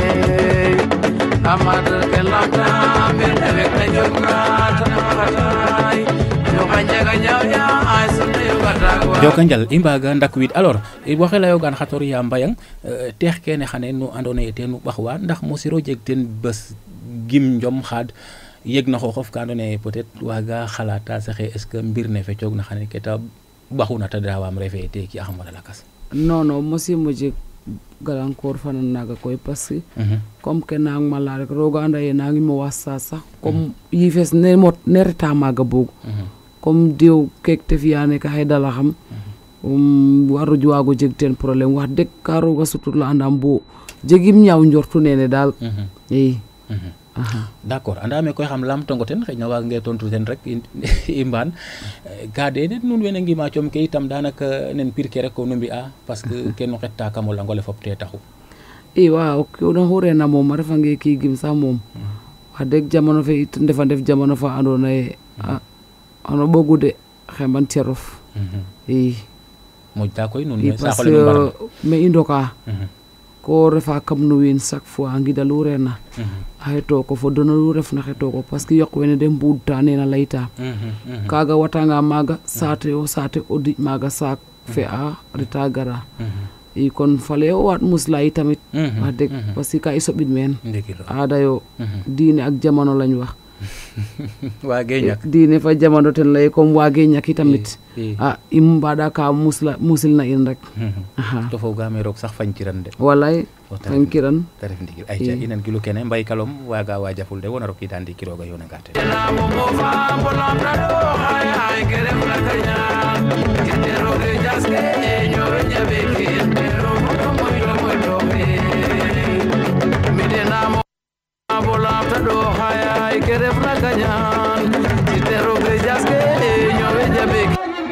S7: amad kelata mir dewek na jonga tanamatai yo kanjaga nyawnya ay sunne gatagwa
S2: jokanjal imbaga ndakwid alors waxe layogan xator ya mbayang teex kene xane nu andone tenu baxwa ndax mo siro jeg ten bes gim njom xad yeg na xoxof ka andone peut-être waga xalata saxe est-ce que mbir ne fe ciog na xane keta baxuna ta dawam refe te ki axamala lakas
S1: non non mosi mo jeg galankor fanan naga koy parce que comme que nang mala rek roga anda ye nangi mo wassa sax comme yifes ne mot ne reta maga bug comme diw kek te fiane ka hay dala xam um waru juwago jeg ten problème wax dek ka roga sutur la andam bo jegim ñaaw njortu nene dal eh
S2: d'accord andame koy xam lam tongo ten xeyna wa nge tontu ten rek imban ka de nun wena ngi ma ciom ke itam danaka nen pir ke rek ko numbi a parce que ken xetta kam la ngole fop te taxu
S1: e waaw ko no hore na mom refa nge ki gim sa mom wax deg jamono fe it ndefa def jamono fa andona e ano bogude xemban cerof e
S2: mo ta koy nun
S1: me sa xol no me indoka ko refa kam no win chaque fois ngi dalu rena hayto ko fo dono lu ref na hayto ko parce que yok wene dem budta nena layta kaga watanga maga sate o sate o di maga sak fe a reta gara e kon fale o wat musla tamit wax deg parce que ka isobit men ada yo diine ak jamono lañ wax
S2: wage ñak
S1: diine fa jamono ten lay comme wage ñak tamit ah im bada ka musla musil na in rek
S2: to fo game rok sax fañ ci ran de
S1: wallahi fañ ci ran
S2: taref ndigil ay ca inen gilu kene mbay kalom waga waja fulde wona rok itandi kiroga yona gate
S7: na mo mo fa bolam na do hay hay kerem la kanya kitero ge jaske nyoro nyabe kitero mo mo yo mo do mi de na mo bolam na do hay hay kerem la kanya kitero ge jaske nyoro nyabe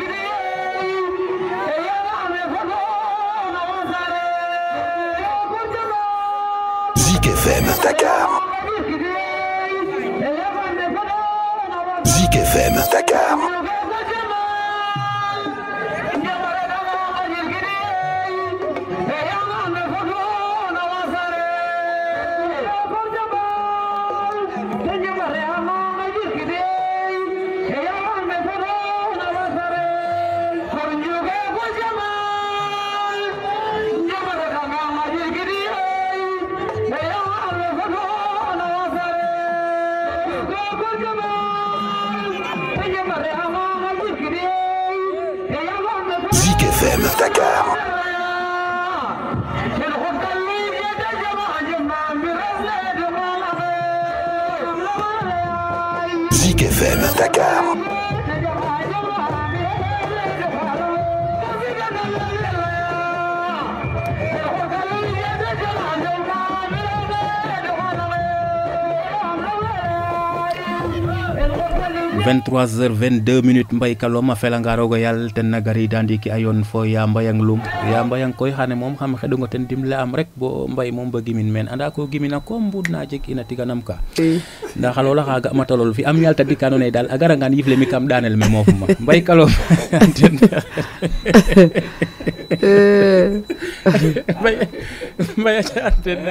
S4: Zik F M Dakar. Zik F M Dakar. Zik F M Dakar. Zik F M Dakar.
S2: vingt-trois heures vingt-deux minutes mbay kalom a felanga roga yal ten na gari dandiki ayon fo ya mbayang lum ya mbayang koy xane mom xam xedungo ten dimle am rek bo mbay mom ba gimin men anda ko gimina ko mbud na jeg ina tiganam ka nda xalola xaga matalol fi am yalta dikano ne dal agara ngan yifle mi kam danel me mofuma mbay kalom mbay mbay antenne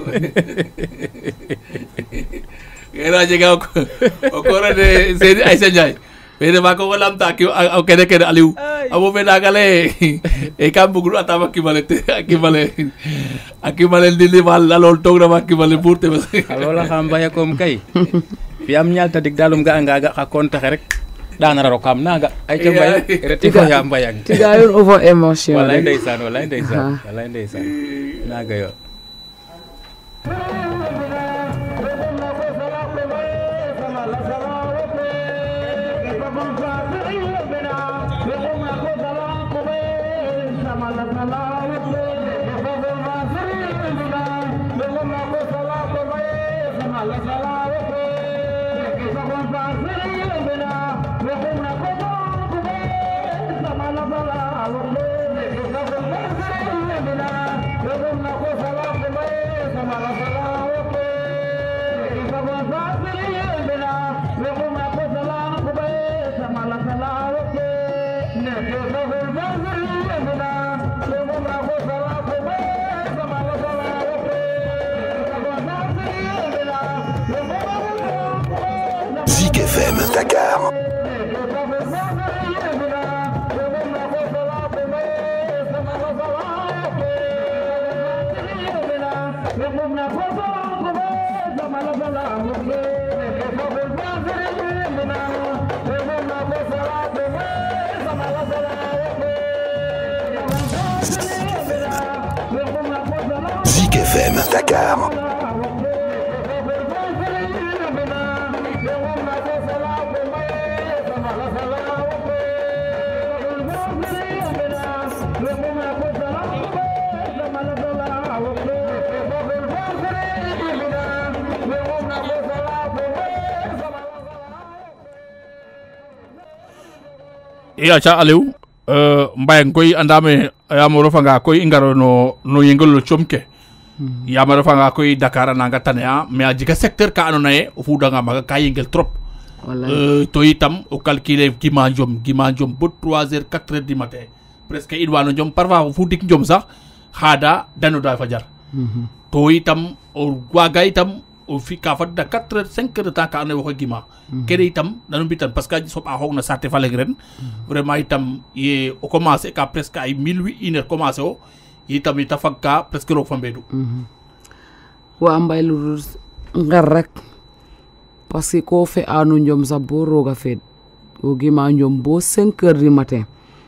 S3: Kena jega o kora de Seydi Aïssa Ndiaye mais dama ko walam ta ki o kene kene Aliou amo be dagale e kam bugul atama ki male te ki male aki male dili wal la lol tok dama ki male burte
S2: alola xam baya kom kay fi am ñalta dig dalum ga nga ga konta rek dana ro kam naga ay ci mbay reti ko ya mbayang
S1: tiga yon over emotion
S2: wallahi ndeysan wallahi ndeysan wallahi ndeysan naga yo
S6: We're
S4: Zik F M Dakar. Zik F M Dakar.
S3: e aca Aliou Mbayang koy andame yaam o refanga koy i ngaro no no yengel comke yaam a refanga koy Dakar a nanga tane a mais a jega secteur ka ando naye o fudanga maga ka yengel trop to itam o calculer gima njom gima njom bo trois heures quatre heures du matin presque in wano njom parfois fu dik njom sax xaada danoda fajar to itam o waga itam o fi ka fadda quatre heures cinq heures de temps ka ando naye waxo gima kene itam nanu mbitan parce que a soɓa xoog na saate fa leŋ ren vraiment itam ye o commencer ka presque ay mille huit une heure commencer o itam ita fag ka presque roog fa mbeedu
S1: wa mbay lu ngar rek parce que ko fe anu njom sax bo rooga feed o gima njom bo cinq heures du matin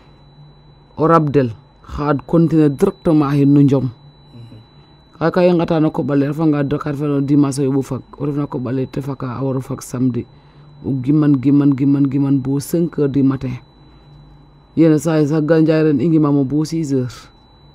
S1: o rabdel xaad continuer directement hin nu njom kaka i ngata na koɓale refanga Dakar fe no dimanche o yoɓu fag o refna koɓale te faka a waro fag samedi o giman giman giman giman bo cinq heures du matin yene saay sax ganjaay ren i ngimamo bo six heures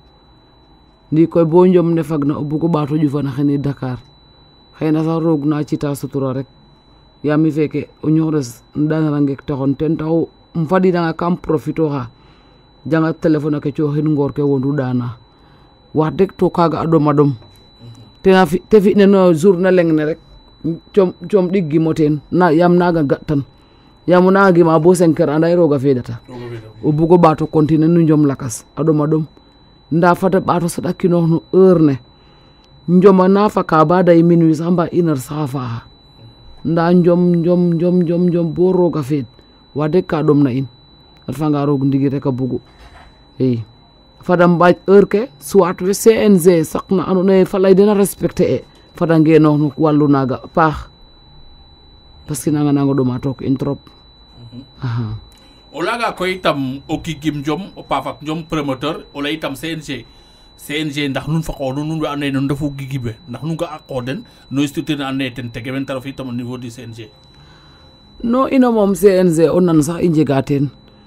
S1: ndi koy bo njom ne fag na o bugo ɓaato ƴufana xene Dakar xëyna sax roog na cita sutura rek yaam mi feke o ñoxres ndanarangek taxon ten taxu um fadidanga kam profite oxa janga téléphone ake cooxin ngoor ke wondu ɗana wax deg to kaga a ɗoma ɗom tena fi te fi ne no journée leŋ ne rek com com ɗig gimo teen na yaam naga ga tan yaam o naga gima bo cinq heures anda ye roga fedata o bugo ɓaato continuer nu njom lakas a ɗoma ɗom nda fata ɓaato saɗa kinoox no heure ne njoma na faka ba day minuit sax mba une heure saxa faaxa nda njom njom njom njom njom bo roga feed wax deg ka ɗom na in a refanga roog ndigi rek a bugu i fada mbaaj heure ke soit we C N G saqna ando naye fa lay dena respecter e fada ngenoox no wallu naga paax parce que nanga nango ɗoma took in trop aha
S3: o laga koy itam o kigim njom o pafak njom promoteur o lay itam C N G C N G ndax nun fa qoonu nun we ando naye nun ndefu gigibe ndax nun ga a qooden no structure ne ando naye ten tege men te ref itam au niveau du C N G
S1: no ino moom C N G o nan sax i njega teen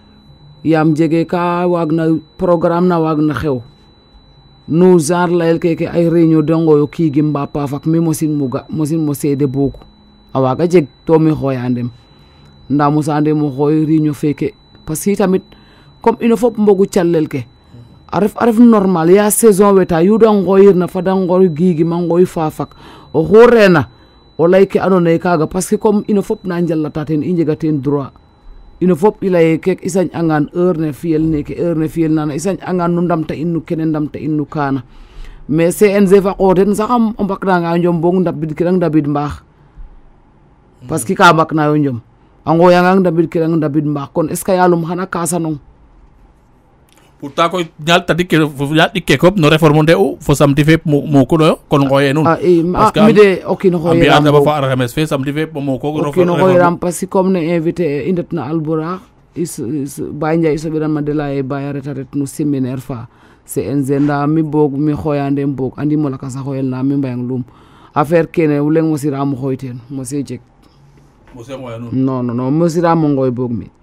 S1: yaam jege ka waag na programme na waag na xew nu genre layel keke ay réunion de ngoyo kiigim mba pafak mi mosin mo ga mosin mo seede boog a waaga jeg to mi xooya ndem nda mosa ndem o xooy réunion feke parce que tamit comme ino fop mbogu calel ke a ref a ref normal ya saison weta yuda ngooyirna fada ngooy giigim a ngooy fafak o xu reena o lay ke ando naye kaga parce que comme ino fop na njalata ten i njega ten droit ino fop i laye kek i sañ angan heure ne fiyel neke heure ne fiyel nana i sañ angan nu ndamta in nu kene ndamta in nu kaana mais C N G fa qooten sax o mbaknanga njom boog ndabid kirang ndabid mbaax parce que ka mbaknayo njom a ngooyangang ndabid kirang ndabid mbaax kon est ce que yalum xana kasanong
S3: pourtant koy ñaal tadik ke ñaal ɗik ke fop no réforme nde u fo samedi fe mukunoyo kon ngooye nun
S1: a i mi de o kiino
S3: a mbi'an dafa fa alxames fe samedi fe muko
S1: o kiino xooyiram parce que comme ne invité i ndet na Albourakh Baye Ndiaye i soɓiran ma de laye Baye a reta ret no séminaire fa C N G nda mi boog mi xooya ndem boog andim o lakas a xooyel na mi Mbayang Loum affaire kene o leŋ mosiraam o xooy teen mose jeg
S3: mose ngooya nun
S1: non non non mosiraam o ngooy boog mi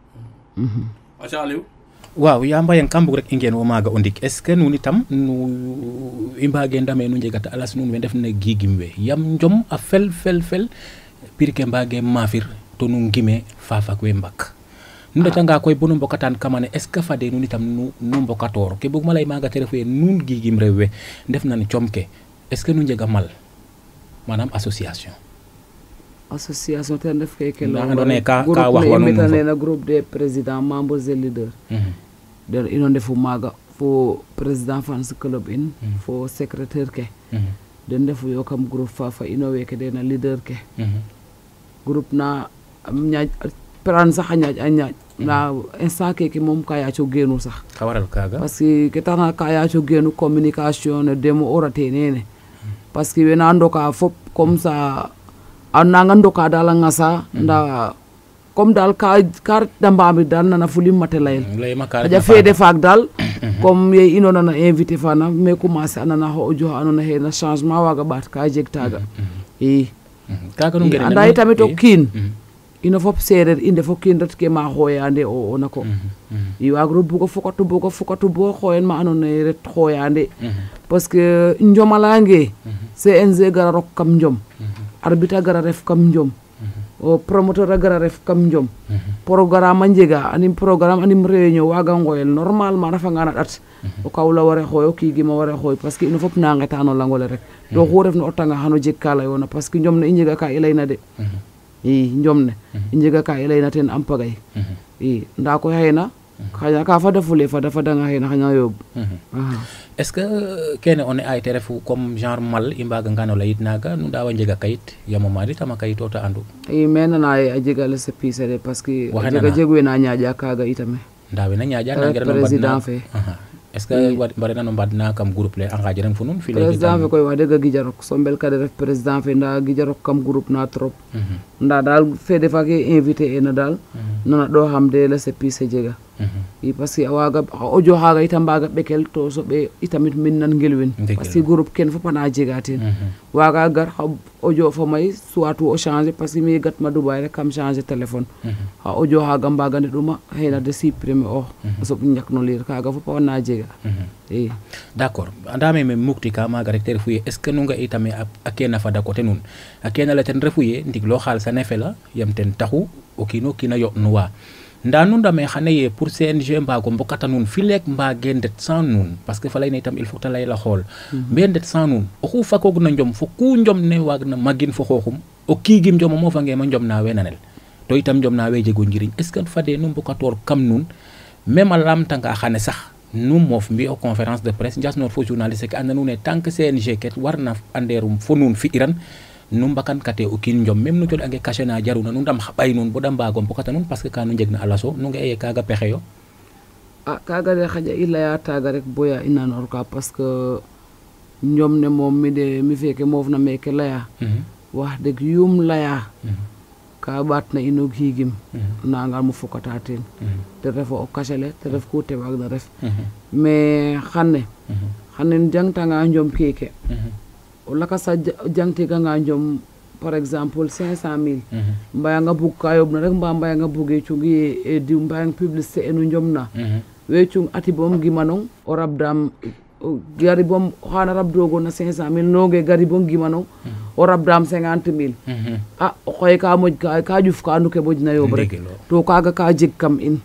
S3: aca Aliou
S2: waaw ya Mbayang kam bug rek i ngeen wo maaga o ndik est ce que nuun itam nu i mbaage ndame nu njegata alas nuun we ndefna giigim we yam njom a fel fel fel pir ke mbaage maafir to nu ngime fafak we mbak nu ndetanga koy bo nu mbokatan kamane est ce que fade nuun itam nu nu mbokatoor ke bugma lay maaga te refu ye nuun giigim rew we ndefnan com ke est ce que nu njega mal manam association
S1: association ten ref keke
S2: ando naye ka ka wax wa nuun
S1: na groupe des présidents membres et leaders den ino ndefu maaga fo président fans club in fo secrétaire ke den ndefu yo kam groupe fa fa ino weke den a leader ke groupe na ñaaj peran sax a ñaaj a ñaaj na instant keke moom ka yaaco geenu sax
S2: ka waral kaaga
S1: parce que ke taxna ka yaaco geenu communication ne demo o rate nene parce que wena ndoka fop comme ça a nanga ndoka dal a ngasa nda comme dal ka ka da mbambi dal nana fulim mate layel aja fede faak dal comme ye ino nana invité fana mais commencer anana ho ojo anona he na changement waga bat ka jeg taga i
S2: kaaga nu ngere
S1: anda tamit o kiin ino fop sereer inde fo kiin ret ke ma xoyande o ona ko i wagro bugo fokatu bugo fokatu bo xoyen ma anona ret xoyande parce que njomalange C N G gara rok kam njom arbitre gara ref kam njom o promoteur a gara ref kam njom programme a njega anim programme anim réunion waga ngoyel normalement rafa ngana dat o kawla ware xoy o kigima ware xoy parce que ino fop na ngetano langole rek to xu ref na o tanga xano jeg kala yona parce que njom ne i njega ka i layna de i njom ne i njega ka i layna ten am pagay i nda koy xayna xaƴa ka fada fule fada fadanga xayna xaña yoob
S2: est ce que kene o ne ay te refu comme genre mal i mbaga ngano layit naga nu ndawa njega kayit yamo madi tama kayit o ta andu
S1: i mais nana ye a jega récépissé de parce que a jega jeg we na ñaaƴa kaaga itame
S2: nda wena ñaaƴa na ngera no
S1: président fe
S2: est ce que mbarena no mbadna kam groupe le a ngajiran fo nuun fi
S1: président fe koy wax dëgg a gijarok sombel ka de ref président fe nda gijarok kam groupe na trop nda daal fede faak ye invité ena daal nana ɗo xam de récépissé jega i parce que a waga audio xaga itam mbaga ɓekel to soɓe itamit min nan ngelwin parce que groupe ken fop ana jega ten waga gar xa audio fa may soit o changer parce que mi gatma Dubai rek kam changer téléphone xa audio xaga mbaga ndeɗuma xëyna de supprimer o a soɓ ñak no lire kaga fop ana jega i
S2: d' accord andame me mukti ka maga rek te refu ye est ce que nu nga itame a kena fada coté nuun a kena le ten refu ye ndiglo xalis a nefe la yam ten taxu o kiino kiina yoɗ nuwa nda nu ndame xane ye pour C N G mbago mbokata nuun fi leek mbage ndet sans nuun parce que fa lay na itam il faut te layla xool mbe ndet sans nuun oxu fakoog na njom fo ku njom ne waag na magin fo xooxum o kiigim njom o mofa ngema njom na we nanel to itam njom na we jego njiriñ est ce que fade nu mbokatoor kam nuun même a lamtanga xane sax nu moof mbi o conférence de presse njas noor fo journaliste ke anda nuun ne tant que C N G ke warna anderum fo nuun fi iran nu mbakan kate o kiin njom même nu coɗange cachet na jaruna nu ndam xaɓay nuun bo da mbago mbokata nuun parce que ka nu njeg na a laso nu nga eye kaga pexe yo
S1: a kaga de xaƴa i leya taga rek boya i nanor ka parce que njom ne moom mi de mi feke moof na meke leya wax deg yum leya ka ɓaat na ino giigim nanga mo fokata ten te ref o cachet le te ref ku te waag na ref mais xane xane jangtanga njom keke o lakasa jangtiganga njom par exemple cinq cent mille mbaya nga bug ka yoɓ na rek mba mbaya nga buge cungi e diw mbaya publicité enu njom na we cung ati bom gimanong o rabdam gari bom xana rabdogo na cinq cent mille noge gari bom gimanong o rabdam cinquante mille a o xoye ka moƴ ka ka ƴuf ka andu ke moƴna yoɓ rek to kaga ka jeg kam in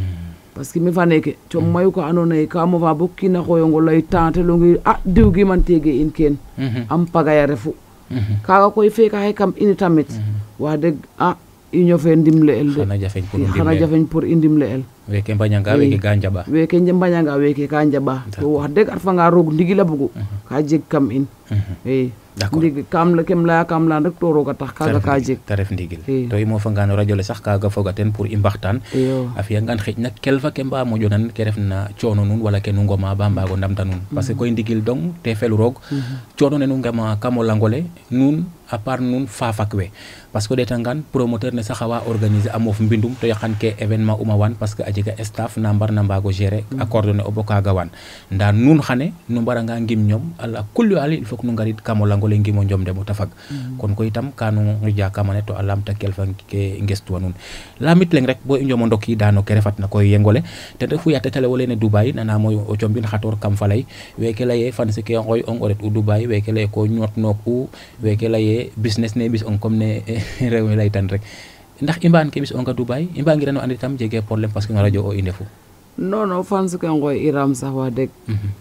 S1: parce que mi fa neke com mayu ka ando naye ka mofa bo kina xoyongo lay tante longi a diw gi man tege in ken am pagaya refu kaga koy feka hay kam ini tamit wax deg a i ñofe ndimle el de xana jafeñ pour i ndimle el
S2: weke mbañanga weke ga njaɓa
S1: weke mbañanga weke ka njaɓa to wax deg at fanga roog ndigila bugu ka jeg kam in i ndig kam kem leya kam leyan rek to roga tax kaga ka jeg
S2: te ref ndigil to i mofa no radio le sax kaga foga ten pour i mbaxtaan a fiya ngan xëj na kelfa ke mba moƴo nan ke ref na coono nuun wala ke nu ngoma ba mbago ndamta nuun parce que koy ndigil dong te felu roog coono ne nu ngema kamo langole nuun à part nuun fafak we parce que ɗetangan promoteur ne sax awa organiser a moof mbindum to yaqan ke événement uma wan parce que a jega staff na mbarna mbago gérer a coordonner o bo kaga wan nda nuun xane nu mbaranga ngim ñoom ala kulli ali il faut que nu ngarid kamo langole ngimo njom de mo ta fag kon koy itam kanu ngija kamane to a lamta kelfa ke ngestuwa nuun lamit leng rek bo i njomo ndoki dano ke refat na koy yengole ten refu ya tetale wolene Dubai nana moy o combin xator kam falay weke leye fan se ke ngoy on oret u Dubai weke leye ko ñot nok u weke leye business ne bis on comme ne rew mi lay tan rek ndax i mbaan ke bis on ka Dubai i mba ngirano andi tam jege problème parce que no radio o i ndefu
S1: non non fan se ke ngoy iram sax wa deg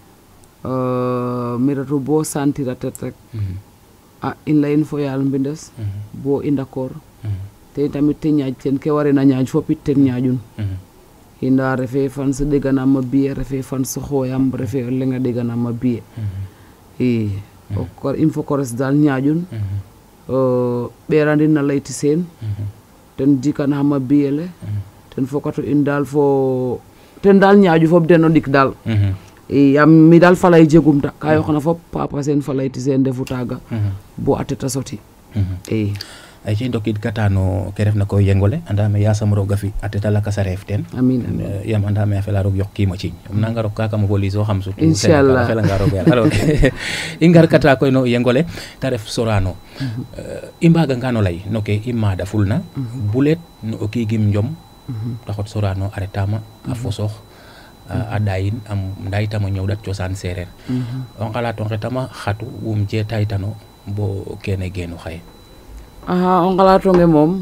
S1: euh miratu bo santira tet rek a in layin fo yaal mbindes bo i d'accord te tamit te ñaaj ten ke warena ñaaj fopit ten ñaajun inda refe fan sa deganama biye refe fan sa xoyam refe lenga deganama biye i o kor il faut kores dal ñaajun ɓerandin na layti sen ten jikanama biyele ten fokato in dal fo ten dal ñaaju fop den o ndik dal i yam mi dal falay jegum ta ka yoxna fop papa sen falayti sen defu taga bo a teta soti i
S2: ay ci ndokid katano ke refna ko yengole andame yasam roga fi ateta la kasa ref ten
S1: amin amin
S2: yam andame a fela rog yok kima ci um nanga rok ka kam police o xam surtout
S1: Inshallah.
S2: fela nga rog yalla alors i ngar kata koy no yengole ta ref Sorano i mbaga ngano lay no ke i mada fulna bulet no o kigim njom ta xot Sorano aretama a fosox a dayin am ndaytama ñewdat ciosan sereer on xalato ngetama xatu wum je taytano bo kene genu xaye
S1: aha o ngalatonge moom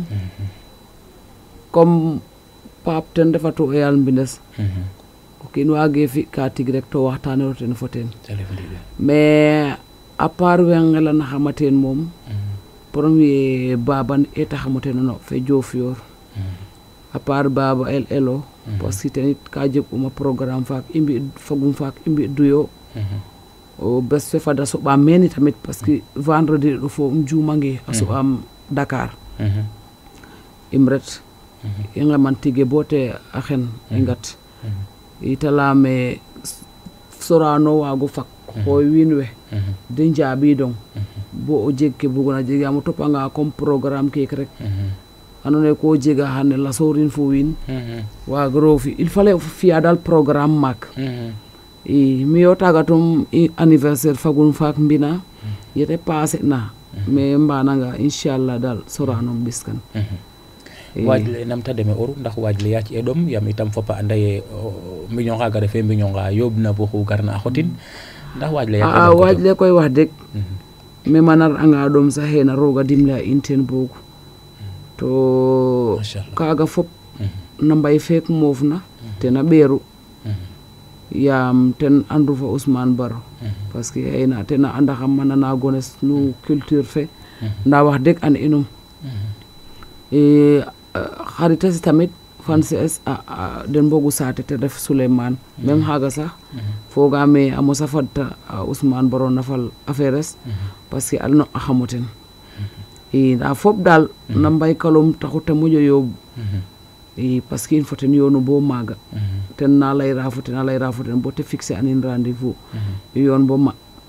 S1: comme pap ten refatu o yaal mbines o kiin waage fi ka tig rek to waxtanero ten fo ten mais à part we ngelanaxama ten moom premier baban etaxamo ten no fe Diofior à part baba el elo parce que tenit ka jeg uma programme faak i mbi fogum faak i mbi duyo o bes fe fada soɓaam mene tamit parce que vendredi ɗo fo um juumange a soɓaam Dakar im ret i ngeman tige bo te a xen i ngat i te leyame Sorano waago fak xooy wiin we de njaɓidong bo o jeg ke bugona jeg yaam o topanga comme programme keek rek andoona yee ko jega xane lasorin fo wiin waagiro fi il fallait o fi'a dal programme maak i mi yo taga tum i anniversaire fagun faak mbina yete passé na mais mbananga inchallah dal Sorano biskan
S2: waajle namta deme oru ndax waajle yaac e ɗom yam itam fopa anda ye mbiño nga refe mbiño nga yobna bo xu garna a xotin ndax waajle yaac
S1: a waajle koy wax deg me manar anga ɗom sax xena roga dimle a in ten boog to kaga fop na mbay feek moofna tena ɓeeru yaam ten andu fa Ousmane Baro parce que xeyna tena andaxam mana na gones nu culture fe nda wax deg an inum xarites tamit fan es den mbogu saate te ref Souleymane même xaga sax fogame a mosa fadta Ousmane Baro nafal affaire es parce que alno a xamo ten i nda fop dal na mbay kalom taxu te moƴo yoob i parce que in fo ten yoonu bo maaga ten na layra fo ten a layra fo ten bo te fixer anin rendez-vous i yoon bo ma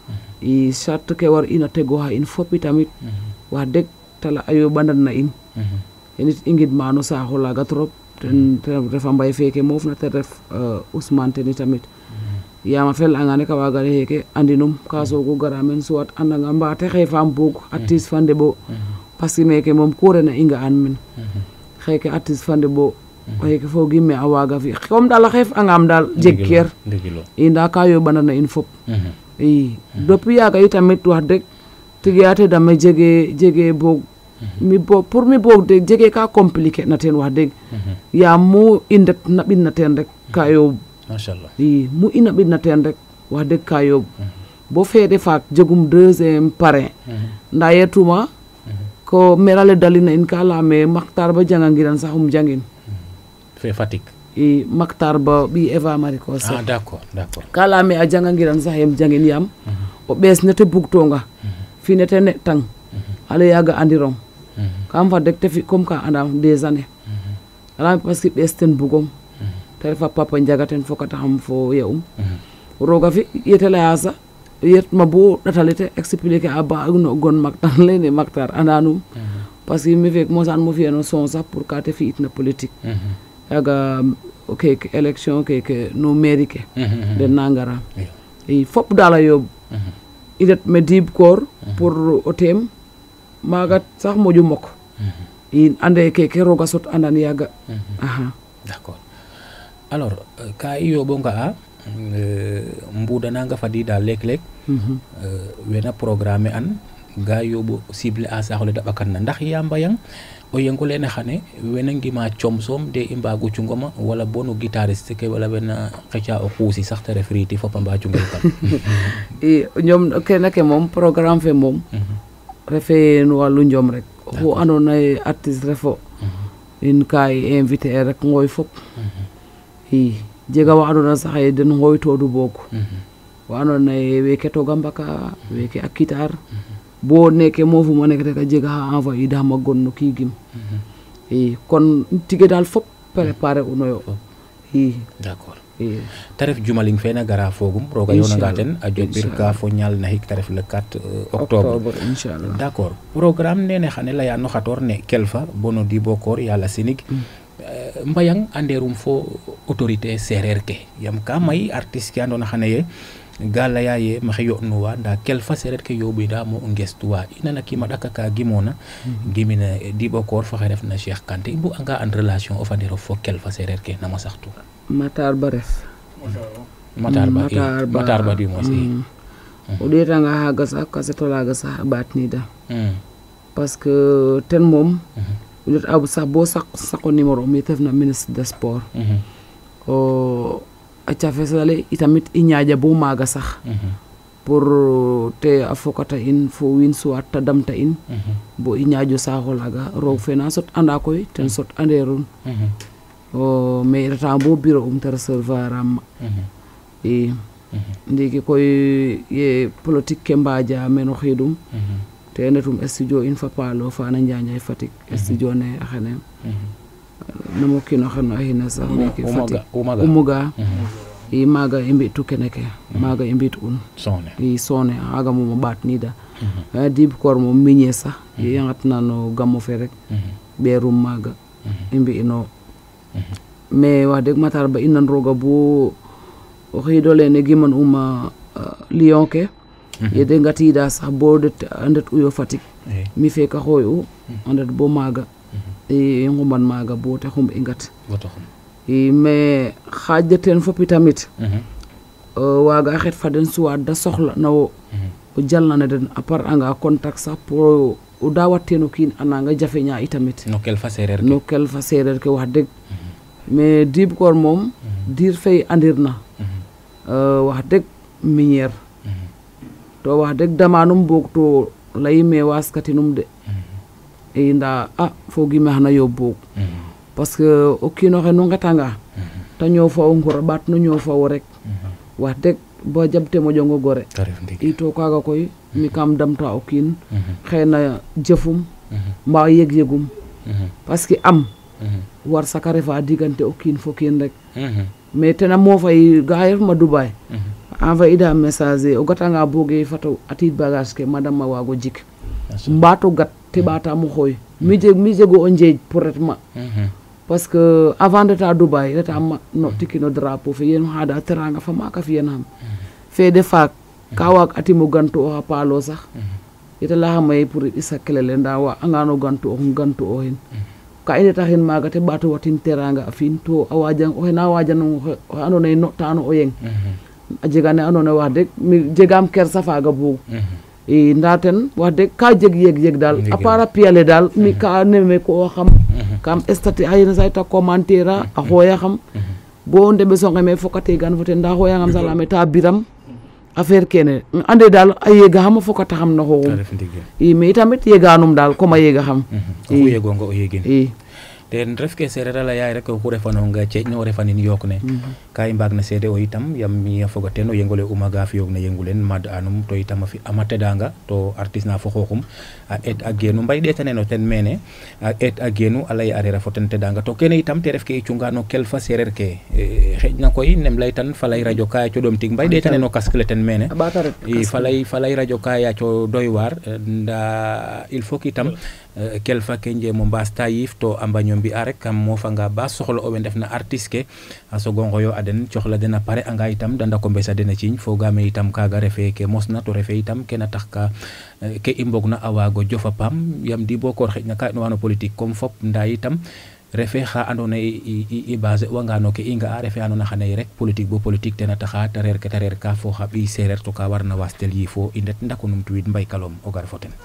S1: i charte ke war ina tegoxa in fop i tamit wax deg tala a yoɓanan na in yenit i ngidma no saaxo laaga trop ten refa mbay feke moof na te ref Ousmane teni tamit yaam a fel anga nek a waaga le xeke andinum ka soogu gara men soit andanga mbaate xeefam boog artiste fa ndeɓo parce que meke moom ku rena i nga'an men xeke artiste fa ndeɓo xeke fogim me a waaga fi comme dal a xeef angam dal jeg keer i nda ka yoɓanana in fop i depuis yaaga i tamit wax deg tige ate dame jege jege boog mi bo pour mi boog de jege ka compliqué na ten wax deg yaam mu i ndet naɓin na ten rek ka yooɓ
S2: machallah
S1: i mu i naɓin na ten rek wax deg ka yooɓ bo feede faak jegum deuxième parrain nda yetuma ko merale dalina in ka leyame Mactar Ba jangangiran sax um jangin
S2: fe Fatick
S1: i Mactar Ba ɓi Eva Marie Coll
S2: ah d'accord d'accord
S1: ka leyame a jangangiran sax yem jangin yaam o ɓees nete bugtonga fi nete ne tang ale yaaga andirong kam fa deg te fi comme ka andam des années ala parce que ɓees ten bugong te refa Papa Ndiaga ten fokataxam fo ya um roga fi yete leya sax yet ma bo ɗatalete expliquer a ba no gon Mactar leyne Mactar andanum parce que mi feek mosaan mo fiyano son sax pour ka te fi'it na politique yaga keke élection keke no mairie ke den na ngara i fop dal a yooɓ i ndet me diib koor pour o teem maaga sax moƴu mok i ande keke roga sot andan yaaga aha
S2: d'accord alors ka i yooɓo nga'a mbudananga fadida leek-leek wena programme an ga yooɓo cible a saaxole da ɓakan na ndax ya mbayang o yengo lene xane wena ngima com soom de i mbagu cungoma wala bonu guitariste ke wala wena xeca o xuusi sax te ref riiti fopa mba cungel kam
S1: i ñoom kene ke moom programme fe moom refe no walu njom rek oxu andoona ye artiste refo in ka i invité rek ngooy fop i jega wa andoona sax e den ngooytoodu boog wa andoona yee weeke toga mbaka weeke a kitar bo neeke moofuma nek rek a jega xa envoyer daxama gon no kiigim i kon tige daal fop préparer unoyo i
S2: d'accord
S1: i
S2: te ref jumaling fene gara fogum roga yonanga ten a jobir ka fo ñaal na xik te ref le quatre octobre
S1: inchallah
S2: d'accord programme nene xane leya no xator ne kelfa bono Dibokor yala sinig mbayang anderum fo autorité sereer ke yam ka may artiste ke andona xane ye ga leya ye maxe yo'nuwa nda kelfa sereer ke yoɓida mo o ngestuwa i nana kima ɗaka ka gimona gimina Dibokor fo xe refna Cheikh Kanté i mbug anga en relation of andero fo kelfa sereer ke nama saxtu
S1: Matar Ba ref
S2: Matar Ba
S1: Matar Ba
S2: Matar Ba di mo si
S1: o ɗeetanga xaaga sax kasetolaga sax a ɓaatniida parce que ten moom o ɗeet a sax bo saq saqo numéro um yete refna ministre des sports o a cafesale itamit i ñaaƴa bo maaga sax pour te a fokata in fo wiin soit te damta in bo i ñaaƴo saaxo laaga roog fe na sot anda koy ten sot anderun o mais reta bo bureau um te recevoir am i ndiiki koy ye politique ke mbaaja meno xiidum te ndetum studio in fa paalo fana Njanjay Fatick studio ne a xene namo kiino xen a xina sax ndiiki Fatick umuga i maaga i mbi'tu kene ke maaga i mbi't'un i soone xaaga moom a ɓaatniida Dibokor moom miñe sax i ngatna no gamo fe rek ɓeerum maaga i mbi'ino mais wax dëgg Matar Ba i nan rooga bo o xiido lene giman uma Lion ke yede ngatiida sax bo det a ndet uyo Fatick mi feeka xooy u a ndet bo maaga i ngumban maaga bo te xum i ngat i mais xaaj ten fopi tamit waaga a xet fa den soit da soxla na wo o jalna ne den a part anga contact sax pour o daawat teen o kiin a nanga jafeña i tamit
S2: no kelfa sereer ke
S1: no kelfa sereer ke wax dëgg mais Dibokor moom diir fay andir na wax dëgg minière to wax dëgg damanum boog to leyime waaskatinum de i nda a fogime xana yoob boog parce que o kiino xe nu ngetanga te ñoow fa o ngor a ɓaat no ñoow fa wo rek wax dëgg bo jabte moƴongo gore i to kaaga koy mi kam damta o kiin xeyna jëfum mbaa yeg-yegum parce que am war saka refa digante o kiin fo kiin rek mais tena moofay ga refma Dubai envoyer ida message o gatanga boge fato atid bagage ke madame ma waago jik mbaato gat te ɓaatamo xooy mi jeg mi jego o njeej pour retma parce que avant reta Dubai reta ma no tikino drapeau fe yen xaada teranga fa maaka fiyen xam fede faak ka waag atimo gantu oxa paalo sax ita laxamaye pour i ɓisa kelele nda wa angano gantu oxum gantu oxin ka i ndetaxin maaga te ɓaato watin teranga a fi'in to a waajang oxe na waajanong oxe andoona yee notano o yeng a jega ne andoona yee wax dëgg mi jegaam kersa faaga buug i ndaa ten wax dëgg ka jeg yeg yeg daal a part a piyale daal mi ka neme ko xam kam statut a yena say ta commentaire a a xooyaxam bo ndeɓesonge me fokate gan fo ten ndaa xooyangam sax leyame ta biram affaire kene ande daal a yegaxam a fokataxam no xooxum i mais itamit yeganum daal comme a yegaxam
S2: oxu yegonga o yegin
S1: i
S2: ten ref ke sereer a leya rek oxu refanonga ceeƴ ne o refanin yook ne ka i mbaag na seede o itam yam mi a foga teen o yengole umaga fiyoog na yengulen mad anum to itam a fi ama tedanga to artiste na fo xooxum a eet a geenu mbay ɗeetaneno ten mene a eet a geenu a ley a reera fo ten tedanga to kene itam te ref ke i cunga no kelfa sereer ke xeƴna koy nem leytan falay radio ka yaaco ɗom tig mbay ɗeetaneno casque le ten mene i falay falay radio ka yaaco doy waar nda il faut que itam kelfa ke njemo mbaas ta yiif to a mbaño mbi'a rek kam moofanga ba soxla o we ndefna artiste ke a sogo ngoyo a den coxla den a pare anga itam da ndako mbesa den a ciiñ fogaame itam kaaga refe ke mosna to refe itam kena tax ka ke i mbogna a waago jofa paam yam Dibokor xeƴna ka inowa no politique comme fop nda itam refe xa andoona yee i baser wanga no ke i nga'a refe andoona xane rek politique bo politique tena taxa te reer ke te reer ka fo xa ɓiy seereer to ka warna wastel yiifo i ndet ndako numtuwiid Mbay Kalom o gar fo ten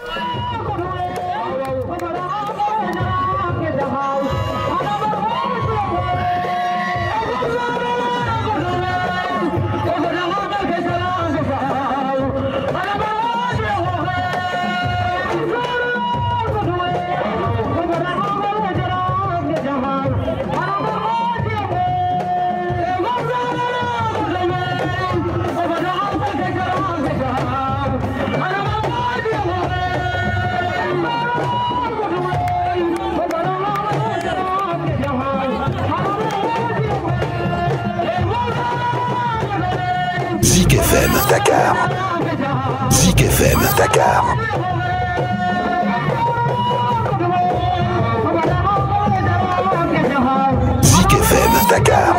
S4: Zik F M Dakar. Zik F M Dakar. Zik F M Dakar.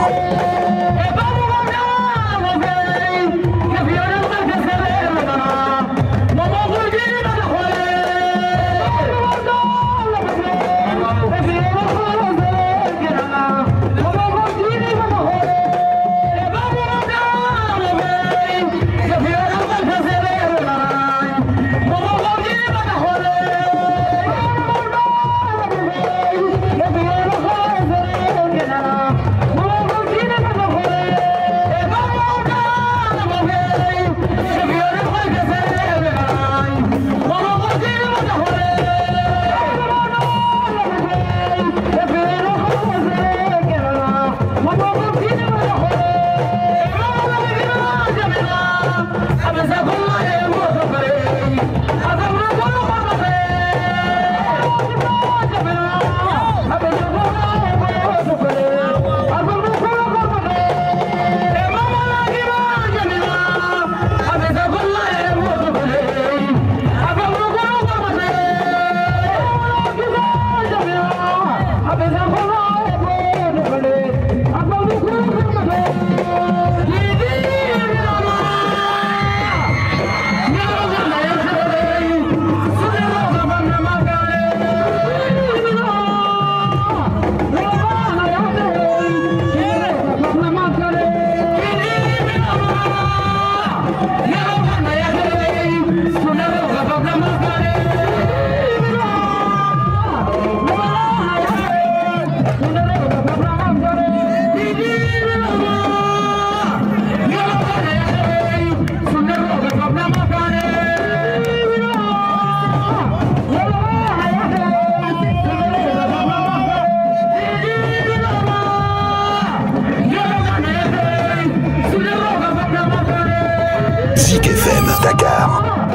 S4: Zik F M Dakar.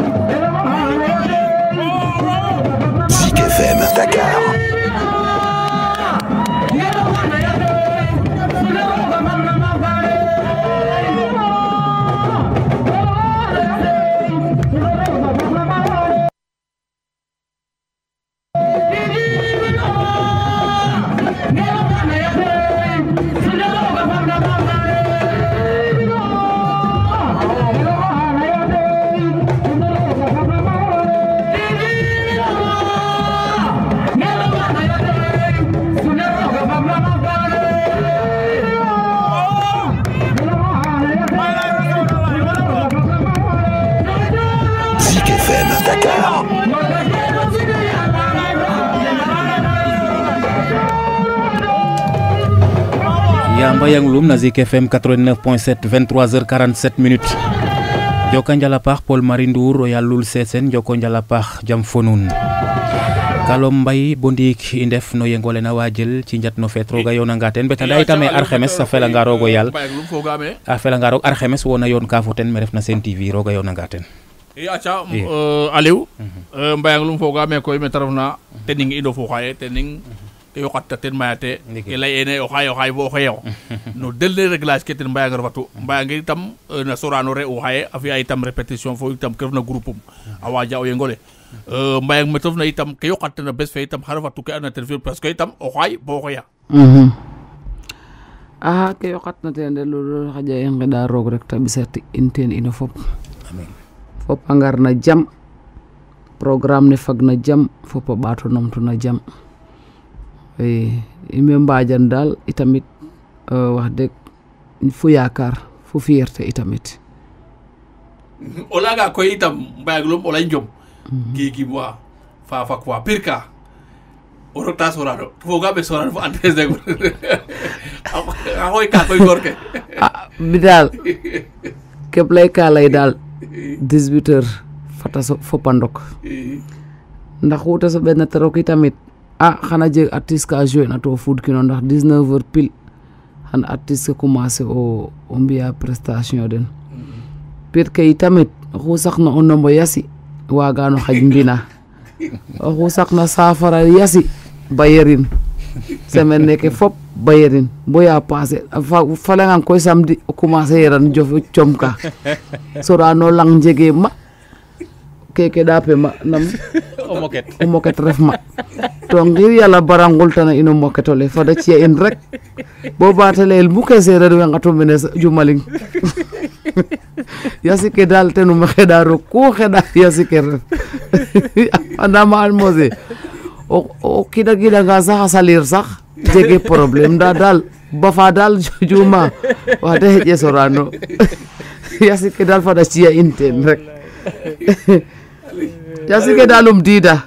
S4: Zik F M Dakar. Zik F M Dakar.
S2: Ya Mbayang Loum na Zik F M quatre-vingt-neuf point sept, vingt-trois heures quarante-sept minutes. Joko njala paax Paul Marie Ndour o yalul Sesen joko njala paax jam fonun. Kalom Mbay bondik i ndef no yengole na wajel ci njat no feet roga yona nga ten betanda itame arxemes a felanga rogo yal a felanga rog arxemes wona yon ka fo ten me refna Sen T V roga yona nga ten
S3: i aca Aliou Mbayang Loum fogame koy me tarafna tening indo fo xaye tening ke yoqatta ten mayate ke lay ene o xaye o xaye bo xeyo no delle réglage ke ten Mbayang refatu Mbayang itam na sorano re o xaye a fiya itam répétition fo itam ke refna groupe um a waja o yengole Mbayang me tofna itam ke yoqatta na bes fe itam xa refatu ke andona ten fi parce que itam o xaye bo xeya
S1: a ke yoqatna ten de lolu xaja i ngeɗa roog rek ta ɓisati in ten ino fop fop a ngar na jam programme ne fag na jam fop a ɓaato numtu na jam i me mbajan dal itamit wax deg fu yaakaar fu fierté itamit
S3: o laga koy itam Mbayang Loum o lay njom gigi moi fa fa quoi pirka o rota sorano fogame sorano fo Andrés Senghor a xoy ka koy goor ke
S1: ah bi daal kep lay ka lay daal dix-huit heures fata fopa ndok ndax wuta so ɓena terok itamit a xana jeg artiste ka jouer na to fud kino ndax dix-neuf heures pile xan artiste ke commencer o o mbiya prestation den pir ke itamit oxu saqna o nombo yasi wagano xaj mbina oxu saqna safara yasi bayerin semaine neke fop bayerin boya passé fa falangan koy samedi o commencer yeran jof comka sorano lang jege ma keke dape ma nam
S2: o moket
S1: o moket ref ma to ngir yàlla barangul tana ino moketole fada ciya in rek bo batelel mu ke sereer we ngato mene jumaling yasike dal tenu me xeda ro ku xeda yasike ref andama an mose o o kida gida nga sax a salir sax jege problème nda dal ba fa dal juma wa de heje sorano yasike dal fada ciya in ten rek yasike dalum dida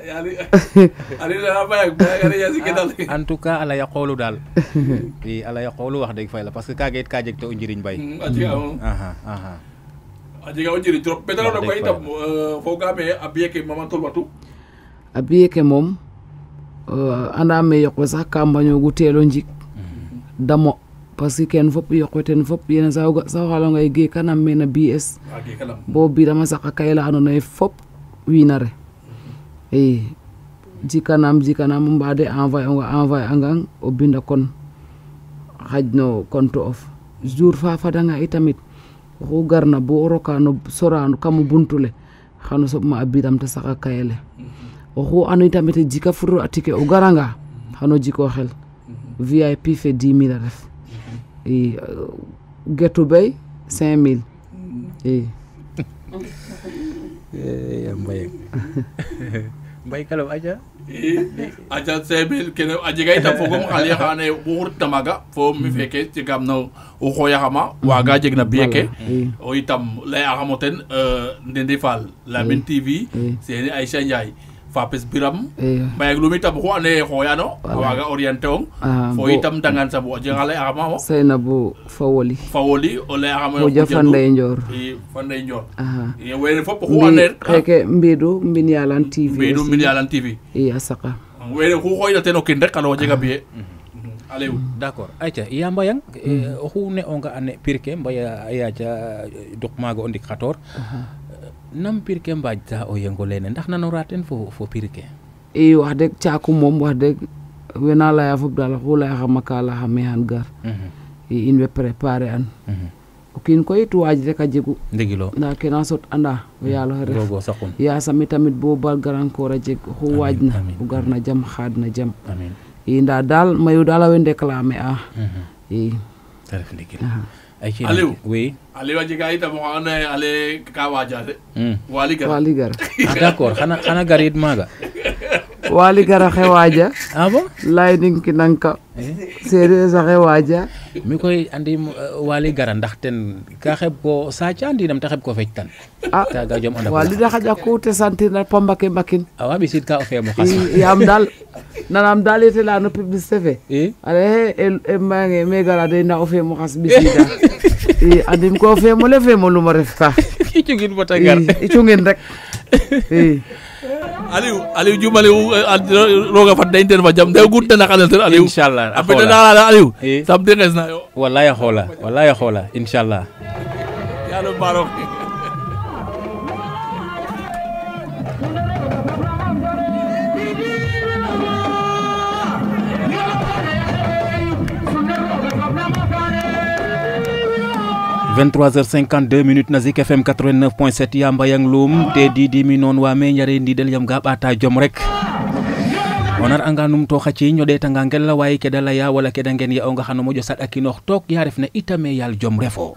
S2: en tout cas ala yaqoolu daal i ala yaqoolu wax dëgg fay la parce que kaaga it ka jeg te o njiriñ bay aha aha
S3: a jega o njiriñ trop peut-être na koy itam fogaame a biye ke mama tolwatu
S1: a biye ke moom anda me yoqwe sax ka mbañogu teelo njik damo parce que ken fop yoqwe ten fop yene sa xalo ngay ge kanam mena B S bo bi dama sax kayla andona ye fop winare e jikanam jikanam mbade envoyer nga envoyer angang o binda kon xajno compte of jour fa fadanga itamit xu garna bo roka no sorano kam buntule xano sob ma abidam ta saka kayele xu anu itamit jika furu atike o garanga xano jiko xel V I P fe dix mille ref e getu bay cinq mille e
S2: e mbay mbay kalo aja
S3: aja sebe kene ajiga ita fogom ali xane bu xurta maga fo mi feke ci gam no o xoya xama waga jegna bieke o itam lay axamoten euh Ndindi Fall Lamine T V seni Aïcha Ndiaye Fapes Biram mbay ak lumi tam xo ane xoyano waga orienté ong fo itam dangan sa bo jenga lay axama mo
S1: Seynabou Fawoli
S3: Fawoli o lay axama
S1: o jafande njor
S3: e fande njor
S1: aha
S3: e wene fop xo ane
S1: xeke mbidu mbin yalan T V
S3: mbidu mbin yalan T V
S1: e asaka
S3: wene xu xoyna ten o kin rek kala jega biye Aliou
S2: d'accord ayca ya mbayang oxu ne onga ane pirke mbaya yaca duk maaga o ndik xator nam pirke mbaajta o yengo lene ndax nanora ten fo fo pirke
S1: i wax deg caaku moom wax deg wena laya fop dal xu laya xama ka laxa me xan gar i in way préparer an o kiin koy it waaj rek a jegu
S2: ndigilo
S1: nda kena sot anda o yaalo xe ref
S2: rogo saqun
S1: yasami tamit bo ba garankoor a jeg xu waaj na o gar na jam xaad na jam
S2: amin
S1: i nda dal mayu dal a way déclamer a i
S2: ta ref ndigilo ay ci
S3: Aliou
S2: oui
S3: Aliou a jega itam oxa andoona yee ale ka waaja de Waly Gara
S1: Waly Gara
S2: ah d'accord xana xana garid maaga
S1: Waly Gara xe waaja
S2: ah bon
S1: lay ning ki nanka sereer saxe waaja
S2: mi koy andim Waly Gara ndax ten ka xeb ko saca ndinam te xeb ko fectan
S1: a
S2: kaga jom anda
S1: Waly da xaƴa ku te sentir na pambake mbakin
S2: awa ɓisid ka o feemo xas
S1: yaam dal nanam dal yete leya no publicité fe
S2: i
S1: ale e mbayange me gara de na o feemo xas ɓisida i andim ko feemo le feemo luma ref ka
S2: i cungin bota gar
S1: i cungin rek i
S3: Aliou Aliou Diouf Aliou roga fat dañ ten fa jam de gud tana xanal ten Aliou
S2: inchallah
S3: a pete na Aliou
S2: i
S3: sam te xes na yo
S2: wallahi a xoola wallahi a xoola inchallah
S3: yalo baro
S2: vingt-trois heures cinquante-deux minutes na Zik F M quatre-vingt-neuf point sept ya mbayang lum te di di mi noon wa me njare ndidel yam ga ɓata jom rek o nar anga num to xa ciiñ o ɗetanga ngel la waye ke da leya wala ke da ngen ya onga xano moƴo saɗ a kinoox took ya refna itame yaal jom refo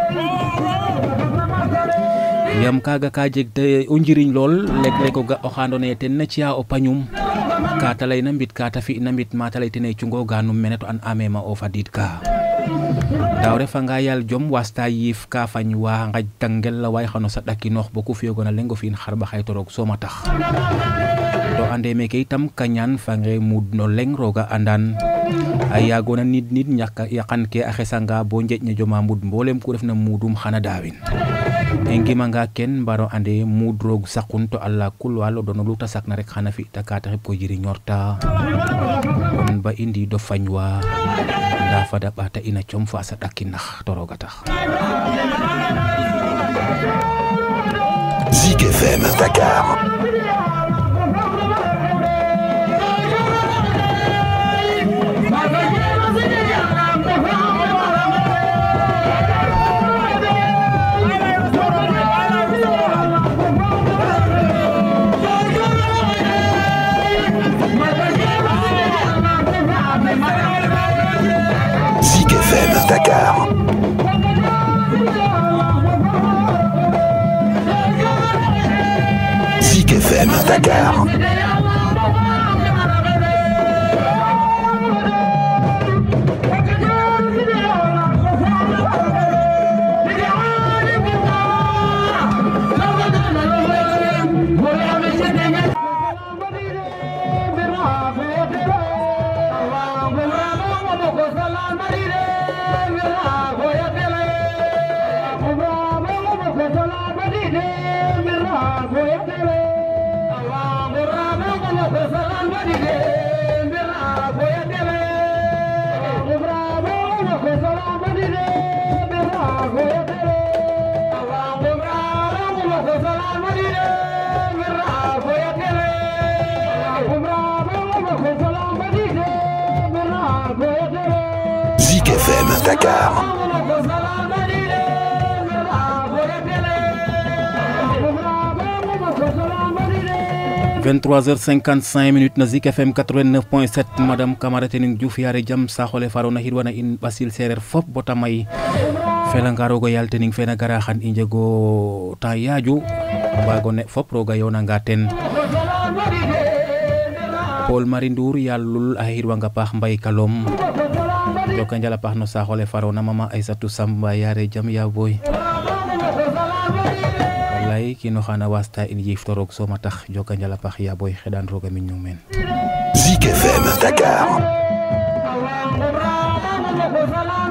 S2: yam kaga ka jeg te o njiriñ lool leg leg o ga oxa ando naye ten na ciya o pañum ka ta leyna mbit ka ta fi'na mbit ma ta leytene cungo ganum mene to an amema o fadid ka daw refanga yaal jom wasta yiif ka fañ wa ngaj tangel la way xano saɗa kinoox bo ku fiyogona leng o fi'in xarɓa xay to roog soma tax to ande meke itam kañaan fange muud no leng roga andan a yagona nit nit ñak yaqan ke a xesanga bo njeƴ ne joma mud mbolem ku refna mudum xana daawin e ngimanga ken mbaro ande muud roog saqun to alla kulwal o dono lu ta sakna rek xana fi ta ka taxip ko jiriñorta kon ba indi do fañ wa nda fada ɓata ina com fa sa ɗakki nax to roga tax
S4: Zik F M Dakar. M Dakar. Zik F M Dakar.
S2: vingt-trois heures cinquante-cinq minutes na Zik F M quatre-vingt-neuf point sept madame Camara Tening Diouf yaare jam saxole farona hirwana in basil sereer fop bota may felanga rogo yal tening fena gara xan i njego temps yaaju mbago ne fop roga yonanga ten Paul Marie Ndour yalul a hirwanga paax Mbay Kalom joka njala paax no saxole farona mama Aïssatou Samba yaare jam ya boy lay kino xana wasta in yif torok soma tax joka njala pax ya boy xedan roga min ñu men
S4: Zik F M Dakar.